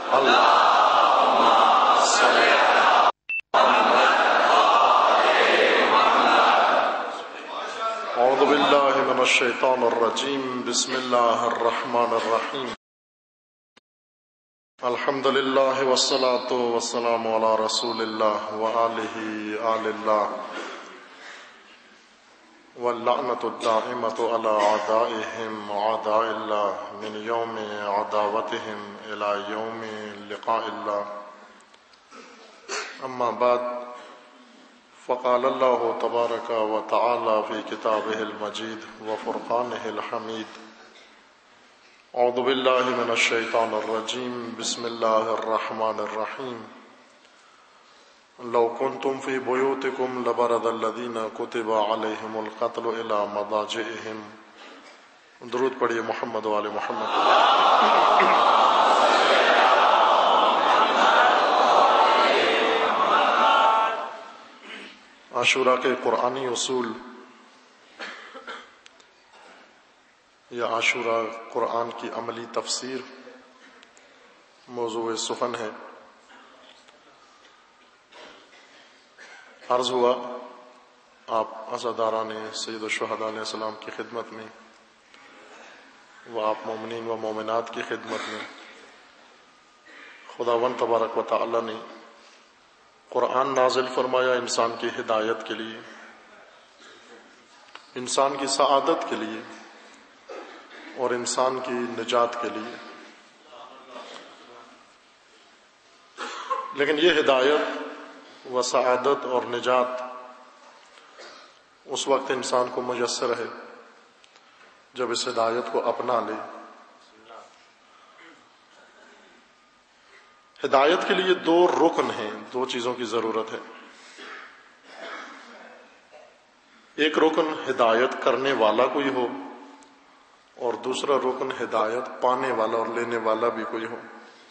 اعوذ باللہ من الشیطان الرجیم بسم اللہ الرحمن الرحیم الحمد للہ والصلاة والسلام علی رسول اللہ وآلہ آل اللہ واللعنۃ الدائمۃ علی اعدائہم اعداء اللہ من یوم عداوتہم الی یوم لقاء اللہ اما بعد فقال اللہ تبارک و تعالی فی کتابہ المجید وفرقانہ الحمید اعوذ باللہ من الشیطان الرجیم بسم اللہ الرحمن الرحیم لو کنتم فی بیوتکم لبرز الذین کتب علیہم القتل الی مضاجعہم. درود پڑھیے محمد و آل محمد. عاشوراء کے قرآنی اصول یا عاشوراء قرآن کی عملی تفسیر موضوع سخن ہے. عرض ہوا آپ عزاداران سید الشہداء علیہ السلام کی خدمت میں و آپ مومنین و مومنات کی خدمت میں خداوند تبارک و تعالی نے قرآن نازل فرمایا انسان کی ہدایت کے لیے، انسان کی سعادت کے لیے اور انسان کی نجات کے لیے. لیکن یہ ہدایت و سعادت اور نجات اس وقت انسان کو میسر ہے جب اس ہدایت کو اپنا لے. ہدایت کے لیے دو رکن ہیں، دو چیزوں کی ضرورت ہے. ایک رکن ہدایت کرنے والا کوئی ہو اور دوسرا رکن ہدایت پانے والا اور لینے والا بھی کوئی ہو.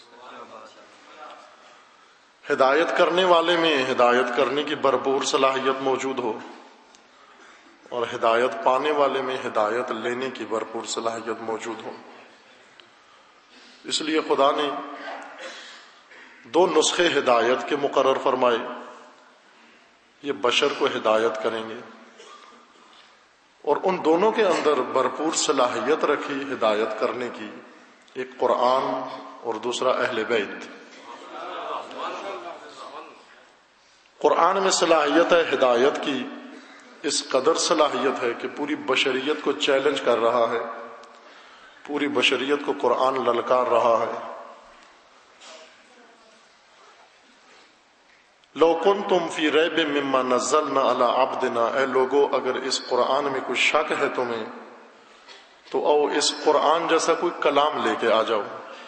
ہدایت کرنے والے میں ہدایت کرنے کی بھرپور صلاحیت موجود ہو اور ہدایت پانے والے میں ہدایت لینے کی بھرپور صلاحیت موجود ہو. اس لیے خدا نے دو نسخے ہدایت کے مقرر فرمائے. یہ بشر کو ہدایت کریں گے اور ان دونوں کے اندر بھرپور صلاحیت رکھی ہدایت کرنے کی، ایک قرآن اور دوسرا اہل بیت. قرآن میں صلاحیت ہے ہدایت کی، اس قدر صلاحیت ہے کہ پوری بشریت کو چیلنج کر رہا ہے، پوری بشریت کو قرآن للکار رہا ہے. لو کنتم فی ریب مما نزلنا علی عبدنا، اے لوگو اگر اس قرآن میں کوئی شک ہے تمہیں تو او اس قرآن جیسا کوئی کلام لے کے آ جاؤ،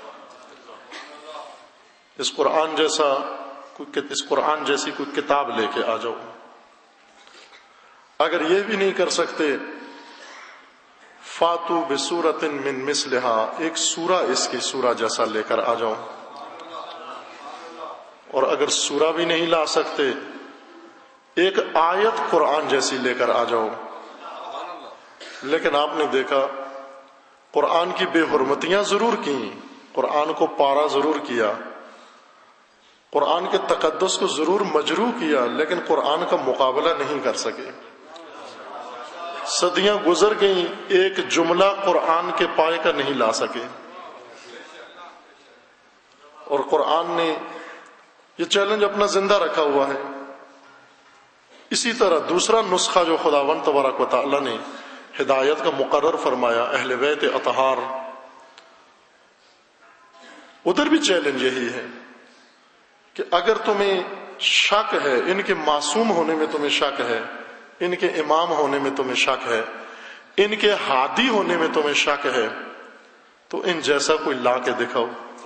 اس قرآن جیسی کوئی کتاب لے کے آ جاؤ. اگر یہ بھی نہیں کر سکتے فاتو بسورۃ من مثلہا، ایک سورہ اس کی سورہ جیسا لے کر آ جاؤ. اور اگر سورہ بھی نہیں لا سکتے ایک آیت قرآن جیسی لے کر آ جاؤ. لیکن آپ نے دیکھا قرآن کی بے حرمتیاں ضرور کی، قرآن کو پارا ضرور کیا، قرآن کے تقدس کو ضرور مجروح کیا، لیکن قرآن کا مقابلہ نہیں کر سکے. صدیاں گزر گئیں، ایک جملہ قرآن کے پائے کا نہیں لا سکے. اور قرآن نے یہ چیلنج اپنا زندہ رکھا ہوا ہے. اسی طرح دوسرا نسخہ جو خداوند تبارک و تعالی نے ہدایت کا مقرر فرمایا اہل بیت اطہار، ادھر بھی چیلنج یہی ہے کہ اگر تمہیں شک ہے، ان کے معصوم ہونے میں تمہیں شک ہے، ان کے امام ہونے میں تمہیں شک ہے، ان کے ہادی ہونے میں تمہیں شک ہے، تو ان جیسا کوئی لا کے دکھاؤ،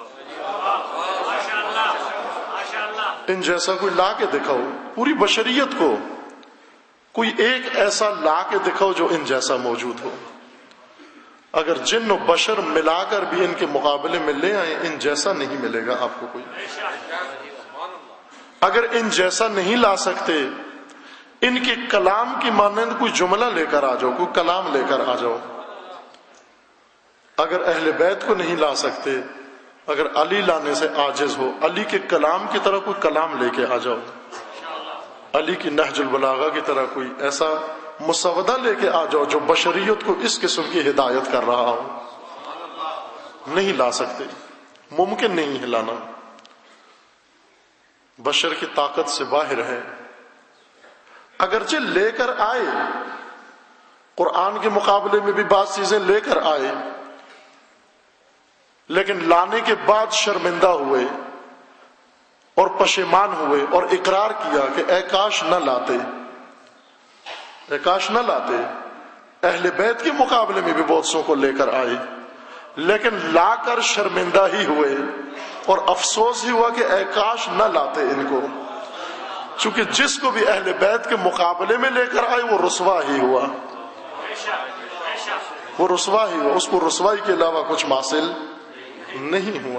ان جیسا کوئی لا کے دکھاؤ. پوری بشریت کو کوئی ایک ایسا لا کے دکھاؤ جو ان جیسا موجود ہو. اگر جن و بشر ملا کر بھی ان کے مقابلے میں لے آئیں، ان جیسا نہیں ملے گا آپ کو کوئی. اگر ان جیسا نہیں لا سکتے، ان کے کلام کی مانند کوئی جملہ لے کر آ جاؤ، کوئی کلام لے کر آ جاؤ. اگر اہل بیت کو نہیں لا سکتے اگر علی لانے سے عاجز ہو، علی کے کلام کی طرح کوئی کلام لے کے آ جاؤ، علی کی نہج البلاغہ کی طرح کوئی ایسا مسودہ لے کے آ جاؤ جو بشریت کو اس قسم کی ہدایت کر رہا ہو، نہیں لا سکتے، ممکن نہیں ہے لانا، بشر کی طاقت سے باہر ہے۔ اگرچہ لے کر آئے، قرآن کے مقابلے میں بھی بعض چیزیں لے کر آئے، لیکن لانے کے بعد شرمندہ ہوئے اور پشیمان ہوئے اور اقرار کیا کہ اے کاش نہ لاتے، اے کاش نہ لاتے۔ اہل بیت کے مقابلے میں بھی بہت سو کو لے کر آئے، لیکن لا کر شرمندہ ہی ہوئے اور افسوس ہی ہوا کہ اے کاش نہ لاتے ان کو، چونکہ جس کو بھی اہل بیت کے مقابلے میں لے کر آئے وہ رسوا ہی ہوا، وہ رسوا ہی ہوا، اس کو رسوائی کے علاوہ کچھ حاصل نہیں ہوا۔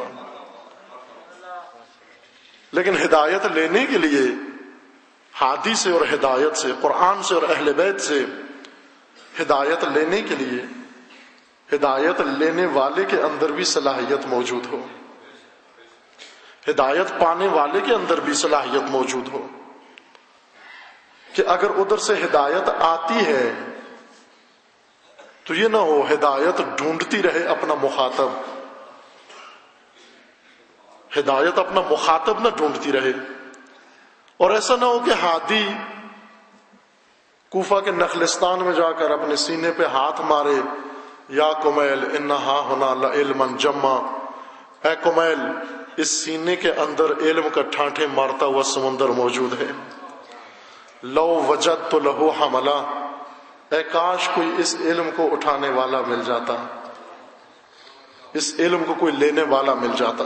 لیکن ہدایت لینے کے لیے ہادی سے اور ہدایت سے، قرآن سے اور اہل بیت سے ہدایت لینے کے لیے ہدایت لینے والے کے اندر بھی صلاحیت موجود ہو، ہدایت پانے والے کے اندر بھی صلاحیت موجود ہو، کہ اگر ادھر سے ہدایت آتی ہے تو یہ نہ ہو ہدایت ڈھونڈتی رہے اپنا مخاطب، ہدایت اپنا مخاطب نہ ڈھونڈتی رہے، اور ایسا نہ ہو کہ ہادی کوفہ کے نخلستان میں جا کر اپنے سینے پہ ہاتھ مارے، یا کمیل انہا ہونا لعلما جما، اے کمیل اس سینے کے اندر علم کا ٹھانٹے مارتا ہوا سمندر موجود ہے، لو وجدت لہو حملا، اے کاش کوئی اس علم کو اٹھانے والا مل جاتا، اس علم کو کوئی لینے والا مل جاتا۔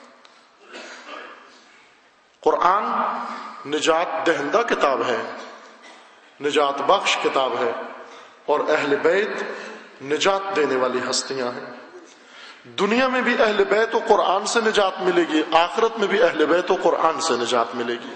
قرآن نجات دہندہ کتاب ہے، نجات بخش کتاب ہے، اور اہل بیت نجات دینے والی ہستیاں ہیں۔ دنیا میں بھی اہل بیت و قرآن سے نجات ملے گی، آخرت میں بھی اہل بیت و قرآن سے نجات ملے گی،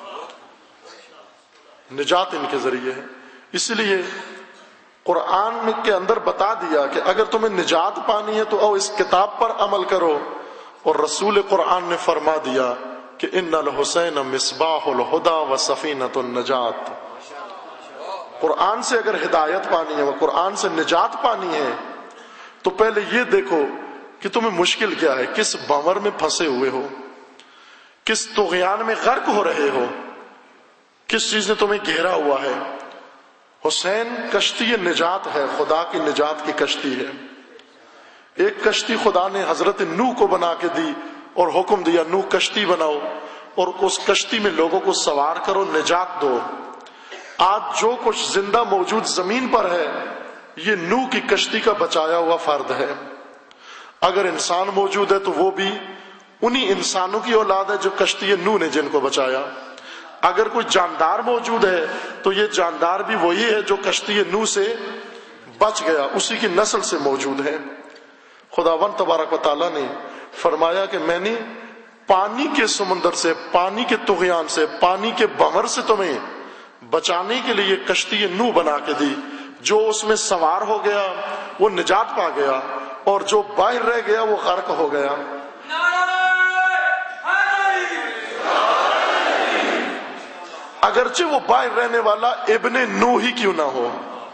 نجات ان کے ذریعے ہے۔ اس لیے قرآن کے اندر بتا دیا کہ اگر تمہیں نجات پانی ہے تو او اس کتاب پر عمل کرو، اور رسول قرآن نے فرما دیا کہ ان الحسین مصباح الہدی و سفینۃ النجات، قرآن سے اگر ہدایت پانی ہے، قرآن سے نجات پانی ہے، تو پہلے یہ دیکھو کہ تمہیں مشکل کیا ہے، کس بھنور میں پھنسے ہوئے ہو، کس طغیان میں غرق ہو رہے ہو، کس چیز نے تمہیں گھیرا ہوا ہے۔ حسین کشتی نجات ہے، خدا کی نجات کی کشتی ہے۔ ایک کشتی خدا نے حضرت نوح کو بنا کے دی اور حکم دیا نوح کشتی بناؤ اور اس کشتی میں لوگوں کو سوار کرو، نجات دو۔ آج جو کچھ زندہ موجود زمین پر ہے یہ نوح کی کشتی کا بچایا ہوا فرد ہے۔ اگر انسان موجود ہے تو وہ بھی انہی انسانوں کی اولاد ہے جو کشتی نوح نے جن کو بچایا۔ اگر کوئی جاندار موجود ہے تو یہ جاندار بھی وہی ہے جو کشتی نوح سے بچ گیا، اسی کی نسل سے موجود ہے۔ خداوند تبارک و تعالیٰ نے فرمایا کہ میں نے پانی کے سمندر سے، پانی کے طغیان سے، پانی کے بھنور سے تمہیں بچانے کے لیے کشتی نوح بنا کے دی، جو اس میں سوار ہو گیا وہ نجات پا گیا، اور جو باہر رہ گیا وہ غرق ہو گیا۔ اگرچہ وہ باہر رہنے والا ابن نوح ہی کیوں نہ ہو،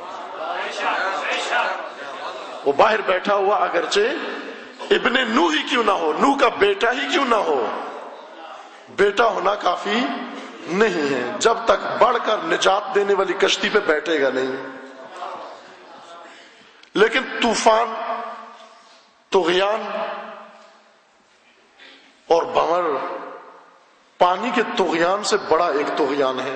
وہ باہر بیٹھا ہوا اگرچہ ابن نوح ہی کیوں نہ ہو، نوح کا بیٹا ہی کیوں نہ ہو، بیٹا ہونا کافی نہیں ہے جب تک بڑھ کر نجات دینے والی کشتی پہ بیٹھے گا نہیں۔ لیکن طوفان، طغیان اور بھنور پانی کے طغیان سے بڑا ایک طغیان ہے،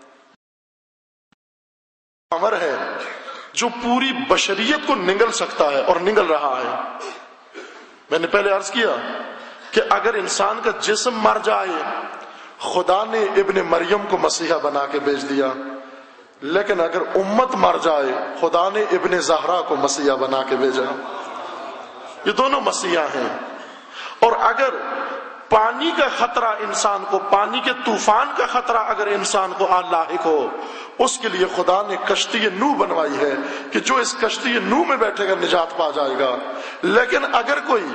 بھنور ہے جو پوری بشریت کو نگل سکتا ہے اور نگل رہا ہے۔ میں نے پہلے عرض کیا کہ اگر انسان کا جسم مر جائے، خدا نے ابن مریم کو مسیحا بنا کے بھیج دیا، لیکن اگر امت مر جائے خدا نے ابن زہرا کو مسیحا بنا کے بھیجا۔ یہ دونوں مسیحا ہیں، اور اگر پانی کا خطرہ انسان کو، پانی کے طوفان کا خطرہ اگر انسان کو لاحق ہو، اس کے لیے خدا نے کشتی نوح بنوائی ہے کہ جو اس کشتی نوح میں بیٹھے گا نجات پا جائے گا۔ لیکن اگر کوئی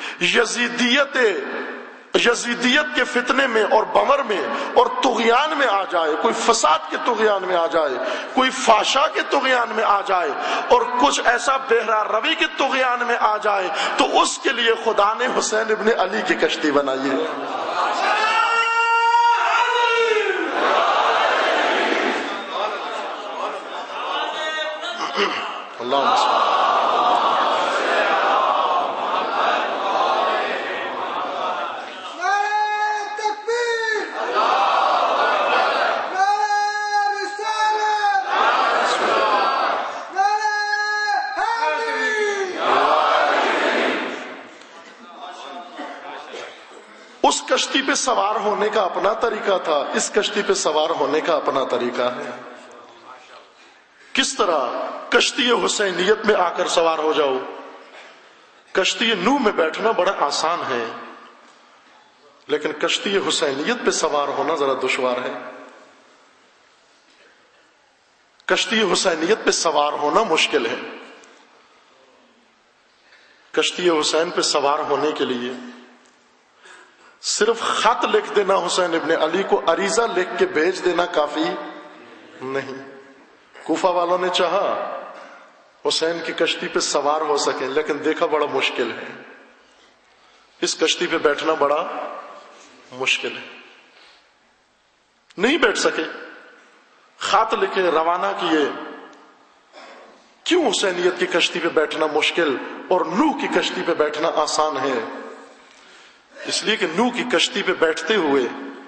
یزیدیت کے فتنے میں اور بمر میں اور طغیان میں آ جائے، کوئی فساد کے طغیان میں آ جائے، کوئی فحشا کے طغیان میں آ جائے اور کچھ ایسا بہرا روی کے طغیان میں آ جائے، تو اس کے لیے خدا نے حسین ابن علی کی کشتی بنائی ہے۔ اللہم صل اس کشتی پہ سوار ہونے کا اپنا طریقہ تھا، اس کشتی پہ سوار ہونے کا اپنا طریقہ ہے۔ کس طرح کشتی حسینیت میں آ کر سوار ہو جاؤ؟ کشتی نوح میں بیٹھنا بڑا آسان ہے، لیکن کشتی حسینیت پہ سوار ہونا ذرا دشوار ہے۔ کشتی حسینیت پہ سوار ہونا مشکل ہے۔ کشتی حسین پہ سوار ہونے کے لیے صرف خط لکھ دینا حسین ابن علی کو، عریضہ لکھ کے بھیج دینا کافی نہیں۔ کوفہ والوں نے چاہا حسین کی کشتی پہ سوار ہو سکے، لیکن دیکھا بڑا مشکل ہے، اس کشتی پہ بیٹھنا بڑا مشکل ہے، نہیں بیٹھ سکے۔ خط لکھے، روانہ کیے۔ کیوں حسینیت کی کشتی پہ بیٹھنا مشکل اور نوح کی کشتی پہ بیٹھنا آسان ہے؟ اس لیے کہ نوح کی کشتی پہ بیٹھتے ہوئے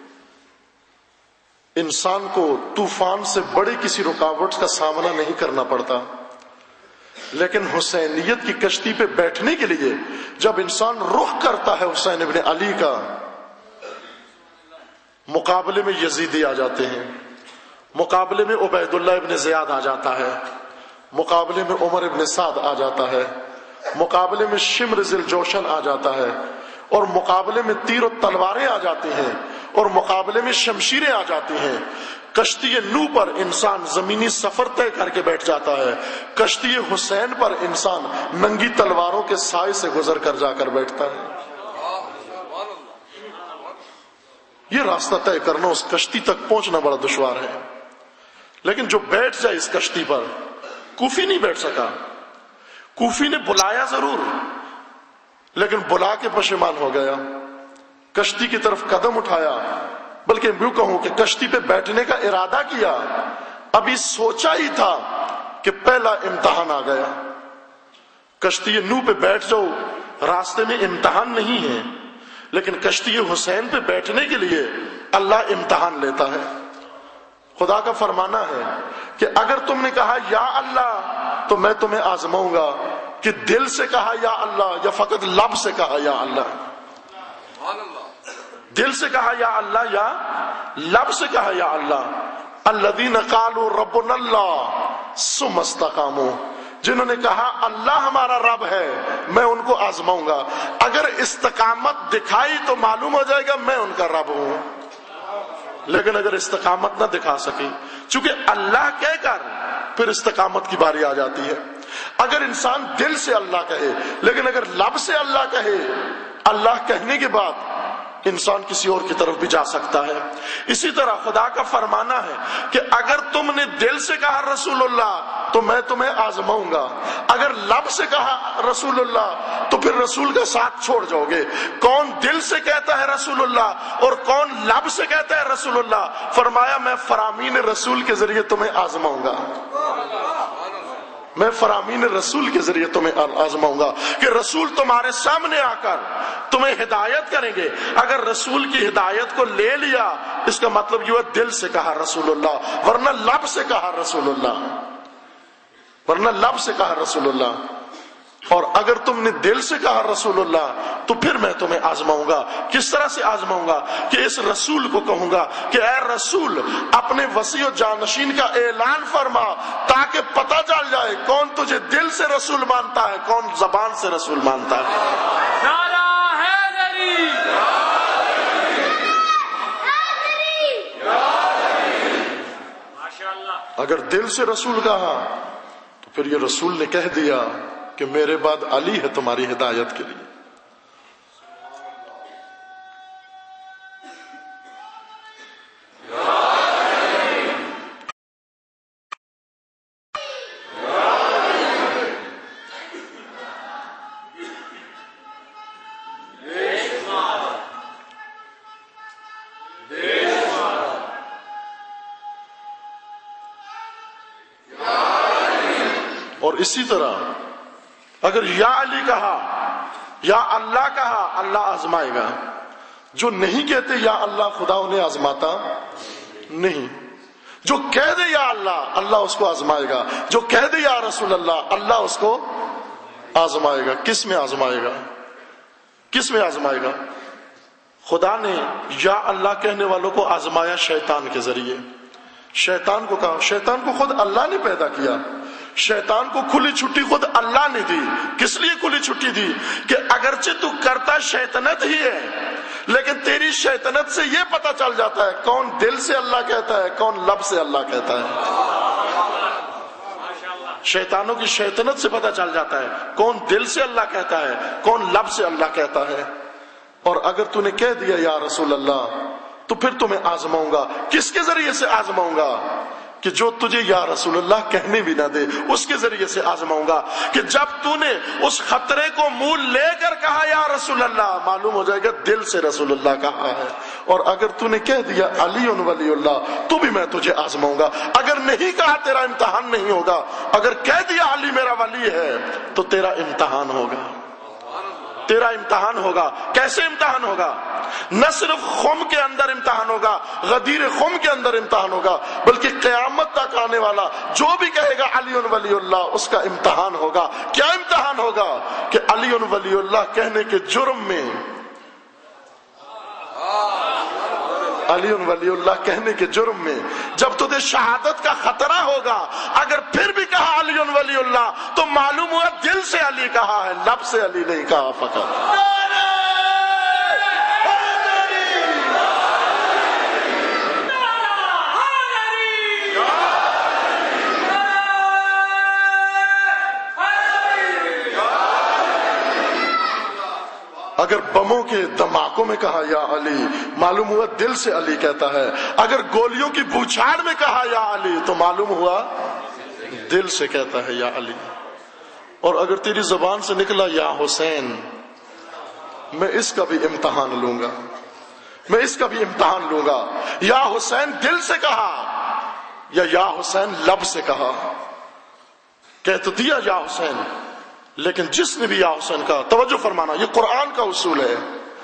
انسان کو طوفان سے بڑی کسی رکاوٹ کا سامنا نہیں کرنا پڑتا، لیکن حسینیت کی کشتی پہ بیٹھنے کے لیے جب انسان رخ کرتا ہے حسین ابن علی کا، مقابلے میں یزیدی آ جاتے ہیں، مقابلے میں عبید اللہ ابن زیاد آ جاتا ہے، مقابلے میں عمر ابن سعد آ جاتا ہے، مقابلے میں شمر ذی الجوشن آ جاتا ہے، اور مقابلے میں تیر و تلواریں آ جاتی ہیں، اور مقابلے میں شمشیریں آ جاتی ہیں۔ کشتی نوح پر انسان زمینی سفر طے کر کے بیٹھ جاتا ہے، کشتی حسین پر انسان ننگی تلواروں کے سائے سے گزر کر جا کر بیٹھتا ہے۔ یہ راستہ طے کرنا، اس کشتی تک پہنچنا بڑا دشوار ہے۔ لیکن جو بیٹھ جائے اس کشتی پر، کوفی نہیں بیٹھ سکا۔ کوفی نے بلایا ضرور، لیکن بلا کے پشیمان ہو گیا، کشتی کی طرف قدم اٹھایا، بلکہ یوں کہوں کہ کشتی پہ بیٹھنے کا ارادہ کیا، ابھی سوچا ہی تھا کہ پہلا امتحان آ گیا۔ کشتی نوح پہ بیٹھ جاؤ، راستے میں امتحان نہیں ہے، لیکن کشتی حسین پہ بیٹھنے کے لیے اللہ امتحان لیتا ہے۔ خدا کا فرمانا ہے کہ اگر تم نے کہا یا اللہ تو میں تمہیں آزماؤں گا، کہ دل سے کہا یا اللہ یا فقط لب سے کہا یا اللہ، دل سے کہا یا اللہ یا لب سے کہا یا اللہ۔ الذین قالوا ربنا اللہ ثم استقاموا، جنہوں نے کہا اللہ ہمارا رب ہے، میں ان کو آزماؤں گا۔ اگر استقامت دکھائی تو معلوم ہو جائے گا میں ان کا رب ہوں، لیکن اگر استقامت نہ دکھا سکی، چونکہ اللہ کہہ کر پھر استقامت کی باری آ جاتی ہے۔ اگر انسان دل سے اللہ کہے، لیکن اگر لب سے اللہ کہے، اللہ کہنے کے بعد انسان کسی اور کی طرف بھی جا سکتا ہے۔ اسی طرح خدا کا فرمانا ہے کہ اگر تم نے دل سے کہا رسول اللہ تو میں تمہیں آزماؤں گا، اگر لب سے کہا رسول اللہ تو پھر رسول کا ساتھ چھوڑ جاؤ گے۔ کون دل سے کہتا ہے رسول اللہ اور کون لب سے کہتا ہے رسول اللہ؟ فرمایا میں فرامین رسول کے ذریعے تمہیں آزماؤں گا، میں فرامین رسول کے ذریعے تمہیں آزماؤں گا، کہ رسول تمہارے سامنے آ کر تمہیں ہدایت کریں گے۔ اگر رسول کی ہدایت کو لے لیا، اس کا مطلب یہ ہے دل سے کہا رسول اللہ، ورنہ لب سے کہا رسول اللہ، ورنہ لب سے کہا رسول اللہ۔ اور اگر تم نے دل سے کہا رسول اللہ تو پھر میں تمہیں آزماؤں گا۔ کس طرح سے آزماؤں گا؟ کہ اس رسول کو کہوں گا کہ اے رسول اپنے وسیع و جانشین کا اعلان فرما، تاکہ پتہ چل جائے کون تجھے دل سے رسول مانتا ہے، کون زبان سے رسول مانتا ہے۔ نعرہ حیدری! اگر دل سے رسول کہا تو پھر یہ رسول نے کہہ دیا کہ میرے بعد علی ہے تمہاری ہدایت کے لیے. اور اسی طرح اگر یا علی کہا یا اللہ کہا اللہ آزمائے گا. جو نہیں کہتے یا اللہ خدا انہیں آزماتا نہیں. جو کہہ دے یا اللہ اللہ اس کو آزمائے گا. جو کہہ دے یا رسول اللہ اللہ اس کو آزمائے گا. کس میں آزمائے گا؟ کس میں آزمائے گا؟ خدا نے یا اللہ کہنے والوں کو آزمایا شیطان کے ذریعے. شیطان کو کہا، شیطان کو خود اللہ نے پیدا کیا. شیطان کو کھلی چھٹی خود اللہ نے دی. کس لیے کھلی چھٹی دی؟ کہ اگرچہ تو کرتا شیطنت ہی ہے لیکن تیری شیطنت سے یہ پتا چل جاتا ہے کون دل سے اللہ کہتا ہے کون لب سے اللہ کہتا ہے. شیطانوں کی شیطنت سے پتا چل جاتا ہے کون دل سے اللہ کہتا ہے کون لب سے اللہ کہتا ہے. اور اگر تو نے کہہ دیا یا رسول اللہ تو پھر تمہیں آزماؤں گا. کس کے ذریعے سے آزماؤں گا؟ کہ جو تجھے یا رسول اللہ کہنے بھی نہ دے اس کے ذریعے سے آزماؤں گا. کہ جب تو نے اس خطرے کو منہ لے کر کہا یا رسول اللہ معلوم ہو جائے گا دل سے رسول اللہ کہا ہے. اور اگر تو نے کہہ دیا علی ولی اللہ تو بھی میں تجھے آزماؤں گا. اگر نہیں کہا تیرا امتحان نہیں ہوگا. اگر کہہ دیا علی میرا ولی ہے تو تیرا امتحان ہوگا. تیرا امتحان ہوگا. کیسے امتحان ہوگا؟ نہ صرف خم کے اندر امتحان ہوگا، غدیر خم کے اندر امتحان ہوگا، بلکہ قیامت تک آنے والا جو بھی کہے گا علی ولی اللہ اس کا امتحان ہوگا. کیا امتحان ہوگا؟ کہ علی ولی اللہ کہنے کے جرم میں، علی ولی اللہ کہنے کے جرم میں جب تجھے شہادت کا خطرہ ہوگا اگر پھر بھی کہا علی ولی اللہ تو معلوم ہوا دل سے علی کہا ہے لب سے علی نہیں کہا فقط. اگر بموں کے دھماکوں میں کہا یا علی معلوم ہوا دل سے علی کہتا ہے. اگر گولیوں کی بوچھاڑ میں کہا یا علی تو معلوم ہوا دل سے کہتا ہے یا علی. اور اگر تیری زبان سے نکلا یا حسین میں اس کا بھی امتحان لوں گا. میں اس کا بھی امتحان لوں گا. یا حسین دل سے کہا یا حسین لب سے کہا. کہہ تو دیا یا حسین لیکن جس نے بھی یا حسین کہا. توجہ فرمانا یہ قرآن کا اصول ہے.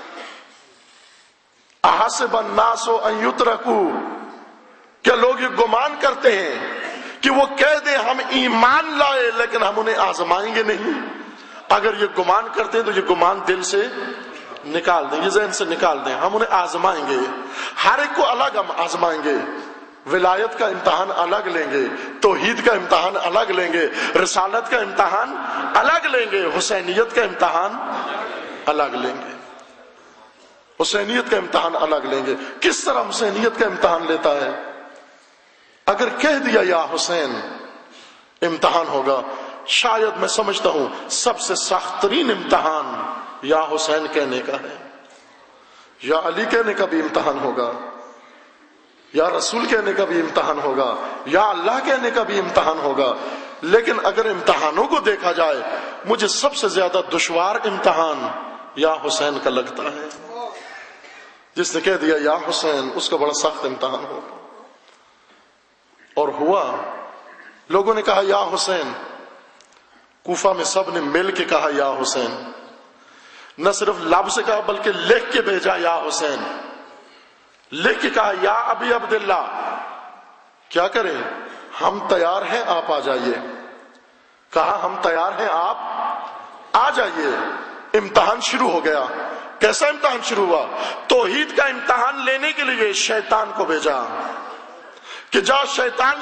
احسب الناس ان یترکوا، کیا لوگ یہ گمان کرتے ہیں کہ وہ کہہ دیں ہم ایمان لائے لیکن ہم انہیں آزمائیں گے نہیں؟ اگر یہ گمان کرتے ہیں تو یہ گمان دل سے نکال دیں، یہ ذہن سے نکال دیں. ہم انہیں آزمائیں گے، ہر ایک کو الگ ہم آزمائیں گے. ولایت کا امتحان الگ لیں گے، توحید کا امتحان الگ لیں گے، رسالت کا امتحان الگ لیں گے، حسینیت کا امتحان الگ لیں گے. حسینیت کا امتحان الگ لیں گے. کس طرح حسینیت کا امتحان لیتا ہے؟ اگر کہہ دیا یا حسین امتحان ہوگا. شاید میں سمجھتا ہوں سب سے سخت ترین امتحان یا حسین کہنے کا ہے. یا علی کہنے کا بھی امتحان ہوگا، یا رسول کہنے کا بھی امتحان ہوگا، یا اللہ کہنے کا بھی امتحان ہوگا. لیکن اگر امتحانوں کو دیکھا جائے مجھے سب سے زیادہ دشوار امتحان یا حسین کا لگتا ہے. جس نے کہہ دیا یا حسین اس کا بڑا سخت امتحان ہوگا. اور ہوا لوگوں نے کہا یا حسین. کوفہ میں سب نے مل کے کہا یا حسین. نہ صرف لب سے کہا بلکہ لکھ کے بھیجا یا حسین. لکھ کے کہا یا ابی عبداللہ. کیا کریں؟ ہم تیار ہیں آپ آ جائیے. کہا ہم تیار ہیں آپ آ جائیے. امتحان شروع ہو گیا. کیسا امتحان شروع ہوا؟ توحید کا امتحان لینے کے لیے شیطان کو بھیجا کہ جا شیطان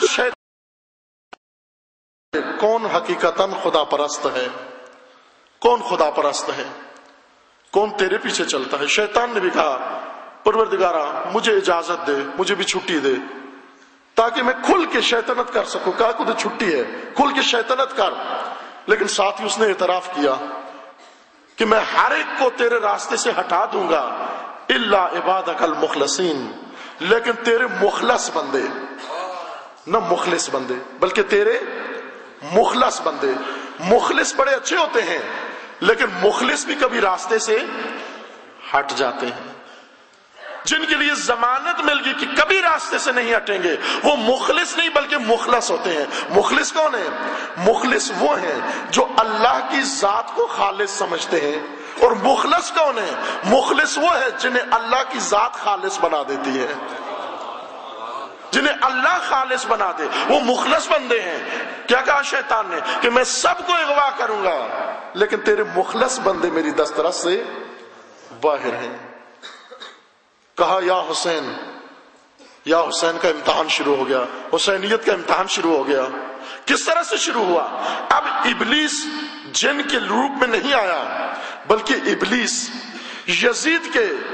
کون حقیقتاً خدا پرست ہے، کون خدا پرست ہے، کون تیرے پیچھے چلتا ہے. شیطان نے بھی کہا پروردگارا مجھے اجازت دے، مجھے بھی چھٹی دے. تاکہ میں کھل کے شیطنت کر سکوں. کہا کہ تو چھٹی ہے، کھل کے شیطنت کر. لیکن ساتھ ہی اس نے اعتراف کیا کہ میں ہر ایک کو تیرے راستے سے ہٹا دوں گا الا عبادک المخلصین، لیکن تیرے مخلص بندے، نہ مخلص بندے بلکہ تیرے مخلص بندے. مخلص بڑے اچھے ہوتے ہیں لیکن مخلص بھی کبھی راستے سے ہٹ جاتے ہیں. جن کے لیے ضمانت مل گئی کہ کبھی راستے سے نہیں ہٹیں گے، وہ مخلص نہیں بلکہ مخلص ہوتے ہیں. مخلص کون ہے؟ مخلص وہ ہیں جو اللہ کی ذات کو خالص سمجھتے ہیں. اور مخلص کون ہے؟ مخلص وہ ہے جنہیں اللہ کی ذات خالص بنا دیتی ہے، جنہیں اللہ خالص بنا دے، وہ مخلص بندے ہیں. کیا کہا شیطان نے؟ کہ میں سب کو اغوا کروں گا لیکن تیرے مخلص بندے میری دسترس سے باہر ہیں. کہا یا حسین، یا حسین کا امتحان شروع ہو گیا، حسینیت کا امتحان شروع ہو گیا. کس طرح سے شروع ہوا؟ اب ابلیس جن کے روپ میں نہیں آیا بلکہ ابلیس یزید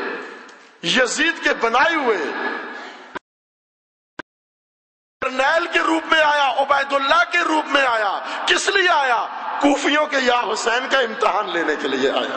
کے بنائے ہوئے جرنیل کے روپ میں آیا، عبید اللہ کے روپ میں آیا. کس لیے آیا؟ کوفیوں کے یا حسین کا امتحان لینے کے لیے آیا.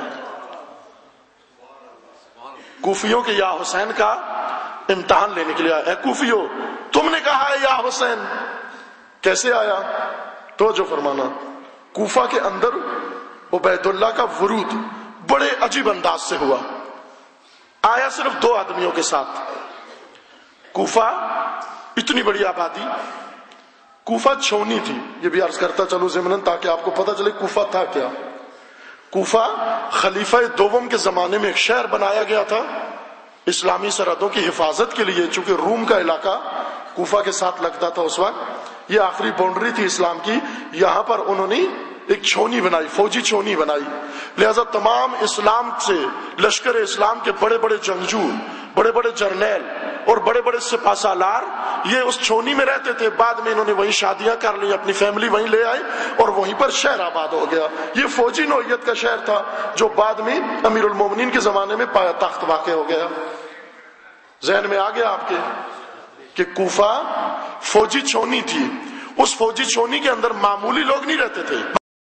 کوفیوں کے یا حسین کا امتحان لینے کے لیے آیا. اے کوفیوں، تم نے کہا ہے یا حسین، کیسے آیا؟ توجہ فرمانا. کوفہ کے اندر عبید اللہ کا ورود بڑے عجیب انداز سے ہوا. آیا صرف 2 آدمیوں کے ساتھ. کوفہ اتنی بڑی آبادی، کوفہ چھونی تھی. یہ بھی عرض کرتا چلو ضمناً تاکہ آپ کو پتہ چلے کوفہ تھا کیا. کوفہ خلیفہ دوم کے زمانے میں ایک شہر بنایا گیا تھا اسلامی سرحدوں کی حفاظت کے لیے. چونکہ روم کا علاقہ کوفہ کے ساتھ لگتا تھا اس وقت، یہ آخری باؤنڈری تھی اسلام کی. یہاں پر انہوں نے ایک چھونی بنائی، فوجی چھونی بنائی. لہذا تمام اسلام سے لشکر اسلام کے بڑے بڑے جنگجو، بڑے بڑے جرنیل اور بڑے بڑے سپہ سالار یہ اس چھونی میں رہتے تھے. بعد میں انہوں نے وہیں شادیاں کر لی، اپنی فیملی وہیں لے آئے اور وہیں پر شہر آباد ہو گیا. یہ فوجی نوعیت کا شہر تھا جو بعد میں امیر المومنین کے زمانے میں پایا تخت واقع ہو گیا. ذہن میں آ گیا آپ کے کہ کوفہ فوجی چھونی تھی. اس فوجی چھونی کے اندر معمولی لوگ نہیں رہتے تھے،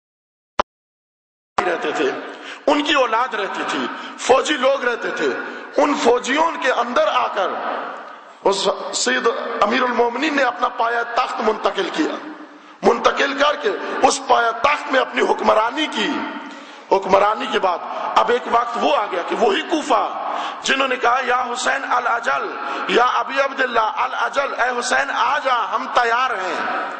ان کی اولاد رہتی تھی، فوجی لوگ رہتے تھے. ان فوجیوں کے اندر آ کر اس سید امیر المومنین نے اپنا پایا تخت منتقل کیا. منتقل کر کے اس پایا تخت میں اپنی حکمرانی کی. حکمرانی کے بعد اب ایک وقت وہ آ گیا کہ وہی کوفہ جنہوں نے کہا یا حسین الاجل، یا ابی عبداللہ الاجل، اے حسین آ جا ہم تیار ہیں.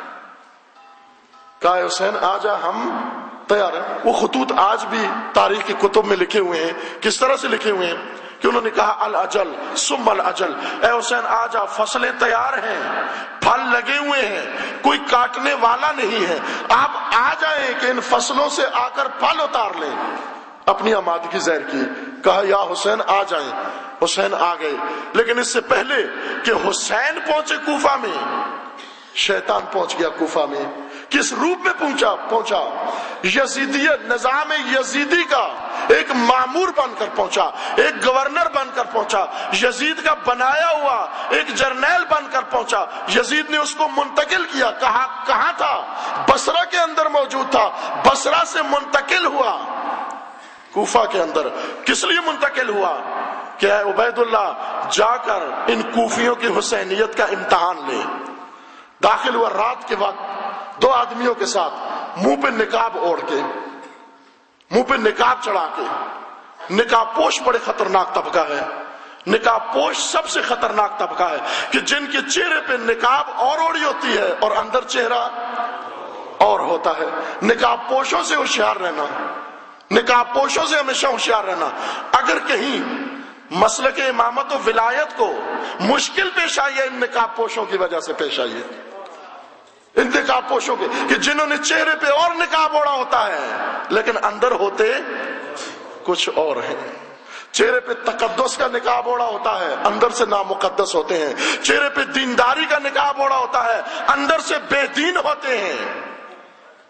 کہا اے حسین آ جا ہم تیار ہیں. وہ خطوط آج بھی تاریخ کی کتب میں لکھے ہوئے ہیں. کس طرح سے لکھے ہوئے ہیں کہ انہوں نے کہا الاجل ثم الاجل، اے حسین آ جا، فصلیں تیار ہیں، پھل لگے ہوئے ہیں، کوئی کاٹنے والا نہیں ہے، آپ آ جائیں کہ ان فصلوں سے آ کر پھل اتار لیں. اپنی آمادگی ظاہر کی. کہا یا حسین آ جائیں. حسین آ گئے. لیکن اس سے پہلے کہ حسین پہنچے کوفہ میں، شیطان پہنچ گیا کوفہ میں. کس روپ میں پہنچا؟ یزیدیت، نظام یزیدی کا ایک مامور بن کر پہنچا، ایک گورنر بن کر پہنچا، یزید کا بنایا ہوا ایک جرنیل بن کر پہنچا. یزید نے اس کو منتقل کیا. کہاں تھا؟ بصرہ کے اندر موجود تھا. بصرہ سے منتقل ہوا کوفہ کے اندر. کس لیے منتقل ہوا؟ کہ اے عبید اللہ جا کر ان کوفیوں کی حسینیت کا امتحان لے. داخل ہوا رات کے وقت 2 آدمیوں کے ساتھ، منہ پہ نقاب اوڑھ کے، منہ پہ نقاب چڑھا کے. نقاب پوش بڑے خطرناک طبقہ ہے. نقاب پوش سب سے خطرناک طبقہ ہے کہ جن کے چہرے پہ نقاب اور اوڑی ہوتی ہے اور اندر چہرہ اور ہوتا ہے. نقاب پوشوں سے ہوشیار رہنا، نقاب پوشوں سے ہمیشہ ہوشیار رہنا. اگر کہیں مسلک امامت و ولایت کو مشکل پیش آئی ہے، ان نقاب پوشوں کی وجہ سے پیش آئی ہے. ان نقاب پوشوں کے کہ جنہوں نے چہرے پہ اور نقاب اوڑا ہوتا ہے لیکن اندر ہوتے کچھ اور ہیں. چہرے پہ تقدس کا نقاب اوڑا ہوتا ہے، اندر سے نامقدس ہوتے ہیں. چہرے پہ دینداری کا نقاب اوڑا ہوتا ہے، اندر سے بے دین ہوتے ہیں.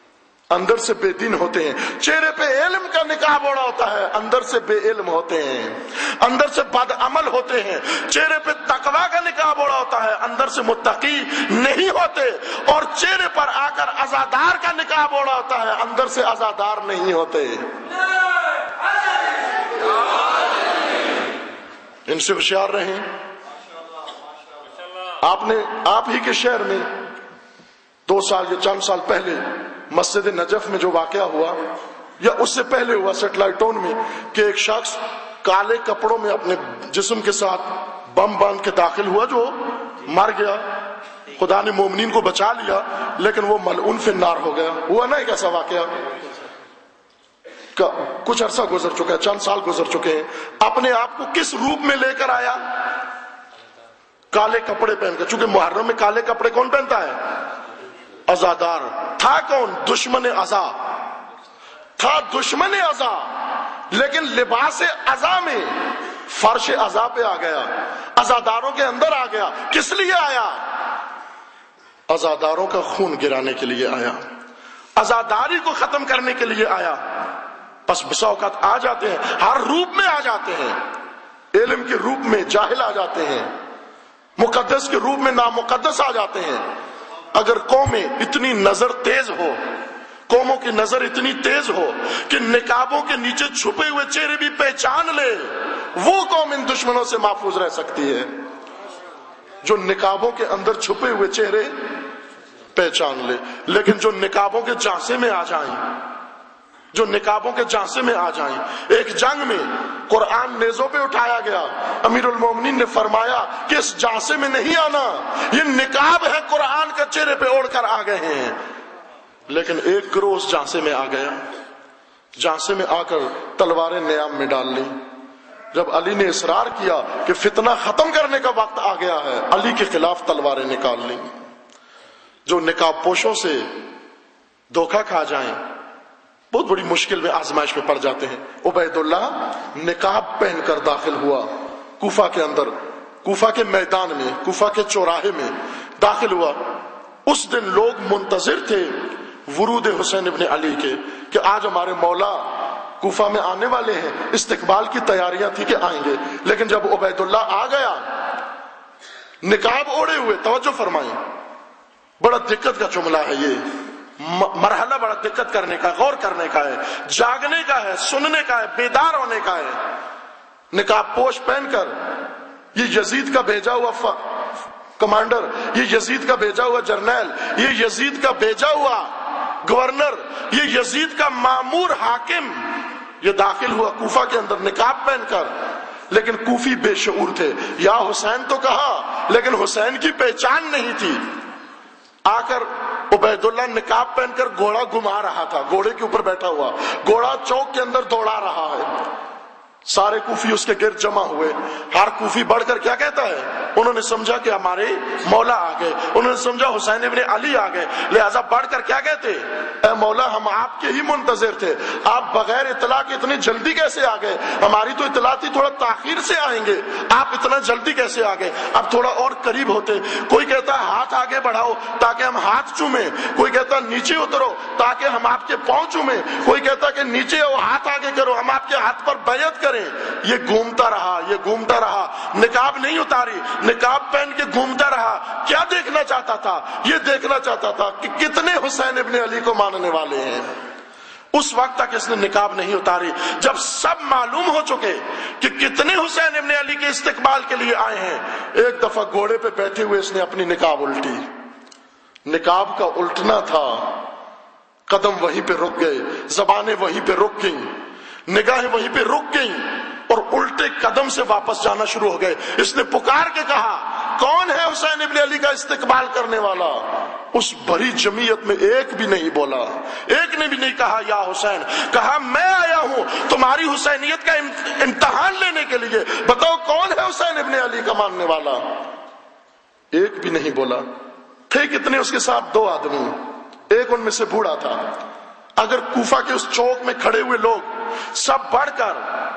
اندر سے بے دین ہوتے ہیں. چہرے پہ علم کا نقاب اوڑا ہوتا ہے, اندر سے بے علم ہوتے ہیں. اندر سے بد عمل ہوتے ہیں. چہرے پہ تقویٰ کا نقاب اوڑا ہوتا ہے, اندر سے متقی نہیں ہوتے. اور چہرے پر آ کر عزادار کا نقاب اوڑا ہوتا ہے, اندر سے عزادار نہیں ہوتے. ان سے ہوشیار رہیں. آپ ہی کے شہر میں 2 سال یا چند سال پہلے مسجد نجف میں جو واقعہ ہوا, یا اس سے پہلے ہوا سیٹلائٹ ٹاؤن میں, کہ ایک شخص کالے کپڑوں میں اپنے جسم کے ساتھ بم باندھ کے داخل ہوا جو مر گیا. خدا نے مومنین کو بچا لیا لیکن وہ ملعون فی النار ہو گیا. ہوا نا ایک ایسا واقعہ, کچھ عرصہ گزر چکا ہے, چند سال گزر چکے ہیں. اپنے آپ کو کس روپ میں لے کر آیا؟ کالے کپڑے پہن کر. چونکہ محرم میں کالے کپڑے کون پہنتا ہے؟ عزادار. تھا کون؟ دشمن عزا تھا, دشمن عزا, لیکن لباس عزا میں فرش عزا پہ آ گیا, عزاداروں کے اندر آ گیا. کس لیے آیا؟ عزاداروں کا خون گرانے کے لیے آیا, عزاداری کو ختم کرنے کے لیے آیا. بس بسا اوقات آ جاتے ہیں, ہر روپ میں آ جاتے ہیں. علم کے روپ میں جاہل آ جاتے ہیں, مقدس کے روپ میں نامقدس آ جاتے ہیں. اگر قومیں اتنی نظر تیز ہو, قوموں کی نظر اتنی تیز ہو کہ نقابوں کے نیچے چھپے ہوئے چہرے بھی پہچان لے, وہ قوم ان دشمنوں سے محفوظ رہ سکتی ہے جو نقابوں کے اندر چھپے ہوئے چہرے پہچان لے. لیکن جو نقابوں کے جھانسے میں آ جائیں, جو نقابوں کے جھانسے میں آ جائیں. ایک جنگ میں قرآن نیزوں پہ اٹھایا گیا, امیر المومنین نے فرمایا کہ اس جھانسے میں نہیں آنا, یہ نقاب ہے قرآن کا چہرے پہ اوڑھ کر آ گئے ہیں. لیکن ایک گروہ اس جھانسے میں آ گیا, جھانسے میں آ کر تلواریں نیام میں ڈال لی. جب علی نے اصرار کیا کہ فتنہ ختم کرنے کا وقت آ گیا ہے, علی کے خلاف تلواریں نکال لی. جو نقاب پوشوں سے دھوکہ کھا جائیں بہت بڑی مشکل میں, آزمائش میں پڑ جاتے ہیں. عبید اللہ نقاب پہن کر داخل ہوا کوفہ کے اندر, کوفہ کے میدان میں, کوفہ کے چوراہے میں داخل ہوا. اس دن لوگ منتظر تھے ورود حسین ابن علی کے, کہ آج ہمارے مولا کوفہ میں آنے والے ہیں. استقبال کی تیاریاں تھی کہ آئیں گے. لیکن جب عبید اللہ آ گیا نقاب اوڑے ہوئے, توجہ فرمائیں, بڑا دقت کا جملہ ہے یہ, مرحلہ بڑا دقت کرنے کا, غور کرنے کا ہے, جاگنے کا ہے, سننے کا ہے, بیدار ہونے کا ہے. نقاب پوش پہن کر یہ یزید کا بھیجا ہوا کمانڈر, یہ یزید کا بھیجا ہوا جرنیل, یہ یزید کا بھیجا ہوا گورنر, یہ یزید کا مامور حاکم, یہ داخل ہوا کوفہ کے اندر نقاب پہن کر. لیکن کوفی بے شعور تھے, یا حسین تو کہا لیکن حسین کی پہچان نہیں تھی. آ کر عبید اللہ نقاب پہن کر گھوڑا گھما رہا تھا, گھوڑے کے اوپر بیٹھا ہوا, گھوڑا چوک کے اندر دوڑا رہا ہے. سارے کوفی اس کے گرد جمع ہوئے. ہر کوفی بڑھ کر کیا کہتا ہے؟ انہوں نے سمجھا کہ ہمارے مولا آ گئے, انہوں نے سمجھا حسین ابن علی آ گئے, لہذا بڑھ کر کیا کہتے؟ اے مولا ہم آپ کے ہی منتظر تھے, آپ بغیر اطلاع کے اتنی جلدی کیسے آ گئے؟ ہماری تو اطلاع تھی تھوڑا تاخیر سے آئیں گے, آپ اتنا جلدی کیسے آ گئے؟ اب تھوڑا اور قریب ہوتے. کوئی کہتا ہے ہاتھ آگے بڑھاؤ تاکہ ہم ہاتھ چومیں, کوئی کہتا نیچے اترو تاکہ ہم آپ کے پاؤں چومیں, کوئی کہتا کہ نیچے آؤ ہاتھ آگے کرو ہم آپ کے ہاتھ پر بیعت کریں. یہ گھومتا رہا, یہ گھومتا رہا, نقاب نہیں اتاری, نقاب پہن کے گھومتا رہا. کیا دیکھنا چاہتا تھا؟ یہ دیکھنا چاہتا تھا کہ کتنے حسین ابن علی کو ماننے والے ہیں. اس وقت تک اس نے نقاب نہیں اتاری. جب سب معلوم ہو چکے کہ کتنے حسین ابن علی کے استقبال کے لیے آئے ہیں, ایک دفعہ گھوڑے پہ بیٹھے ہوئے اس نے اپنی نقاب الٹی. نقاب کا الٹنا تھا, قدم وہیں پہ رک گئے, زبانیں وہیں پہ رک گئیں, نگاہیں وہیں پہ رک گئیں, اور الٹے قدم سے واپس جانا شروع ہو گئے. اس نے پکار کے کہا کون ہے حسین ابن علی کا استقبال کرنے والا؟ اس بڑی جمعیت میں ایک بھی نہیں بولا, ایک نے بھی نہیں کہا یا حسین. کہا میں آیا ہوں تمہاری حسینیت کا امتحان لینے کے لیے, بتاؤ کون ہے حسین ابن علی کا ماننے والا؟ ایک بھی نہیں بولا. تھے کتنے اس کے ساتھ؟ 2 آدمی, ایک ان میں سے بوڑھا تھا. اگر کوفہ کے اس چوک میں کھڑے ہوئے لوگ سب بڑھ کر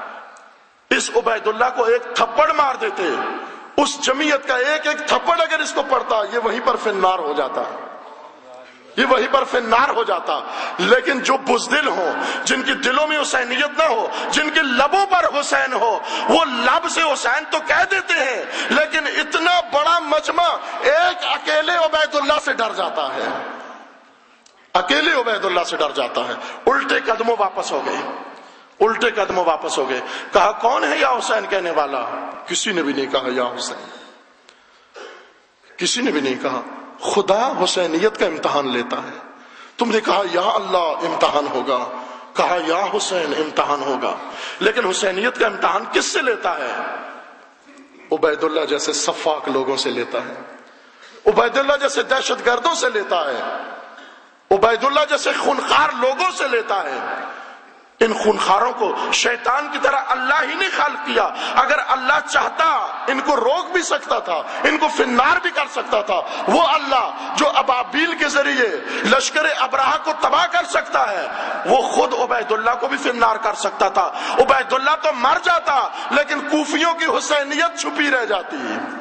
اس عبید اللہ کو ایک تھپڑ مار دیتے, اس جمعیت کا ایک ایک تھپڑ اگر اس کو پڑتا, یہ وہیں پر فنار ہو جاتا. یہ وہیں پر فنار ہو جاتا. لیکن جو بزدل ہوں، جن کی دلوں میں حسینیت نہ ہو، جن کے لبوں پر حسین ہو، وہ لب سے حسین تو کہہ دیتے ہیں، لیکن اتنا بڑا مجمع ایک اکیلے عبید اللہ سے ڈر جاتا ہے، اکیلے عبید اللہ سے ڈر جاتا ہے. الٹے قدموں واپس ہو گئے، الٹے قدموں واپس ہو گئے. کہا کون ہے یا حسین کہنے والا؟ کسی نے بھی نہیں کہا یا حسین، کسی نے بھی نہیں کہا. خدا حسینیت کا امتحان لیتا ہے. تم نے کہا یا اللہ امتحان ہوگا، کہا یا حسین امتحان ہوگا. لیکن حسینیت کا امتحان کس سے لیتا ہے؟ عبید اللہ جیسے سفاک لوگوں سے لیتا ہے، عبید اللہ جیسے دہشت گردوں سے لیتا ہے، عبید اللہ جیسے خونخوار لوگوں سے لیتا ہے. ان خونخواروں کو شیطان کی طرح اللہ ہی نے خلق کیا. اگر اللہ چاہتا ان کو روک بھی سکتا تھا، ان کو فنار بھی کر سکتا تھا. وہ اللہ جو ابابیل کے ذریعے لشکر ابرہہ کو تباہ کر سکتا ہے، وہ خود عبید اللہ کو بھی فنار کر سکتا تھا. عبید اللہ تو مر جاتا، لیکن کوفیوں کی حسینیت چھپی رہ جاتی.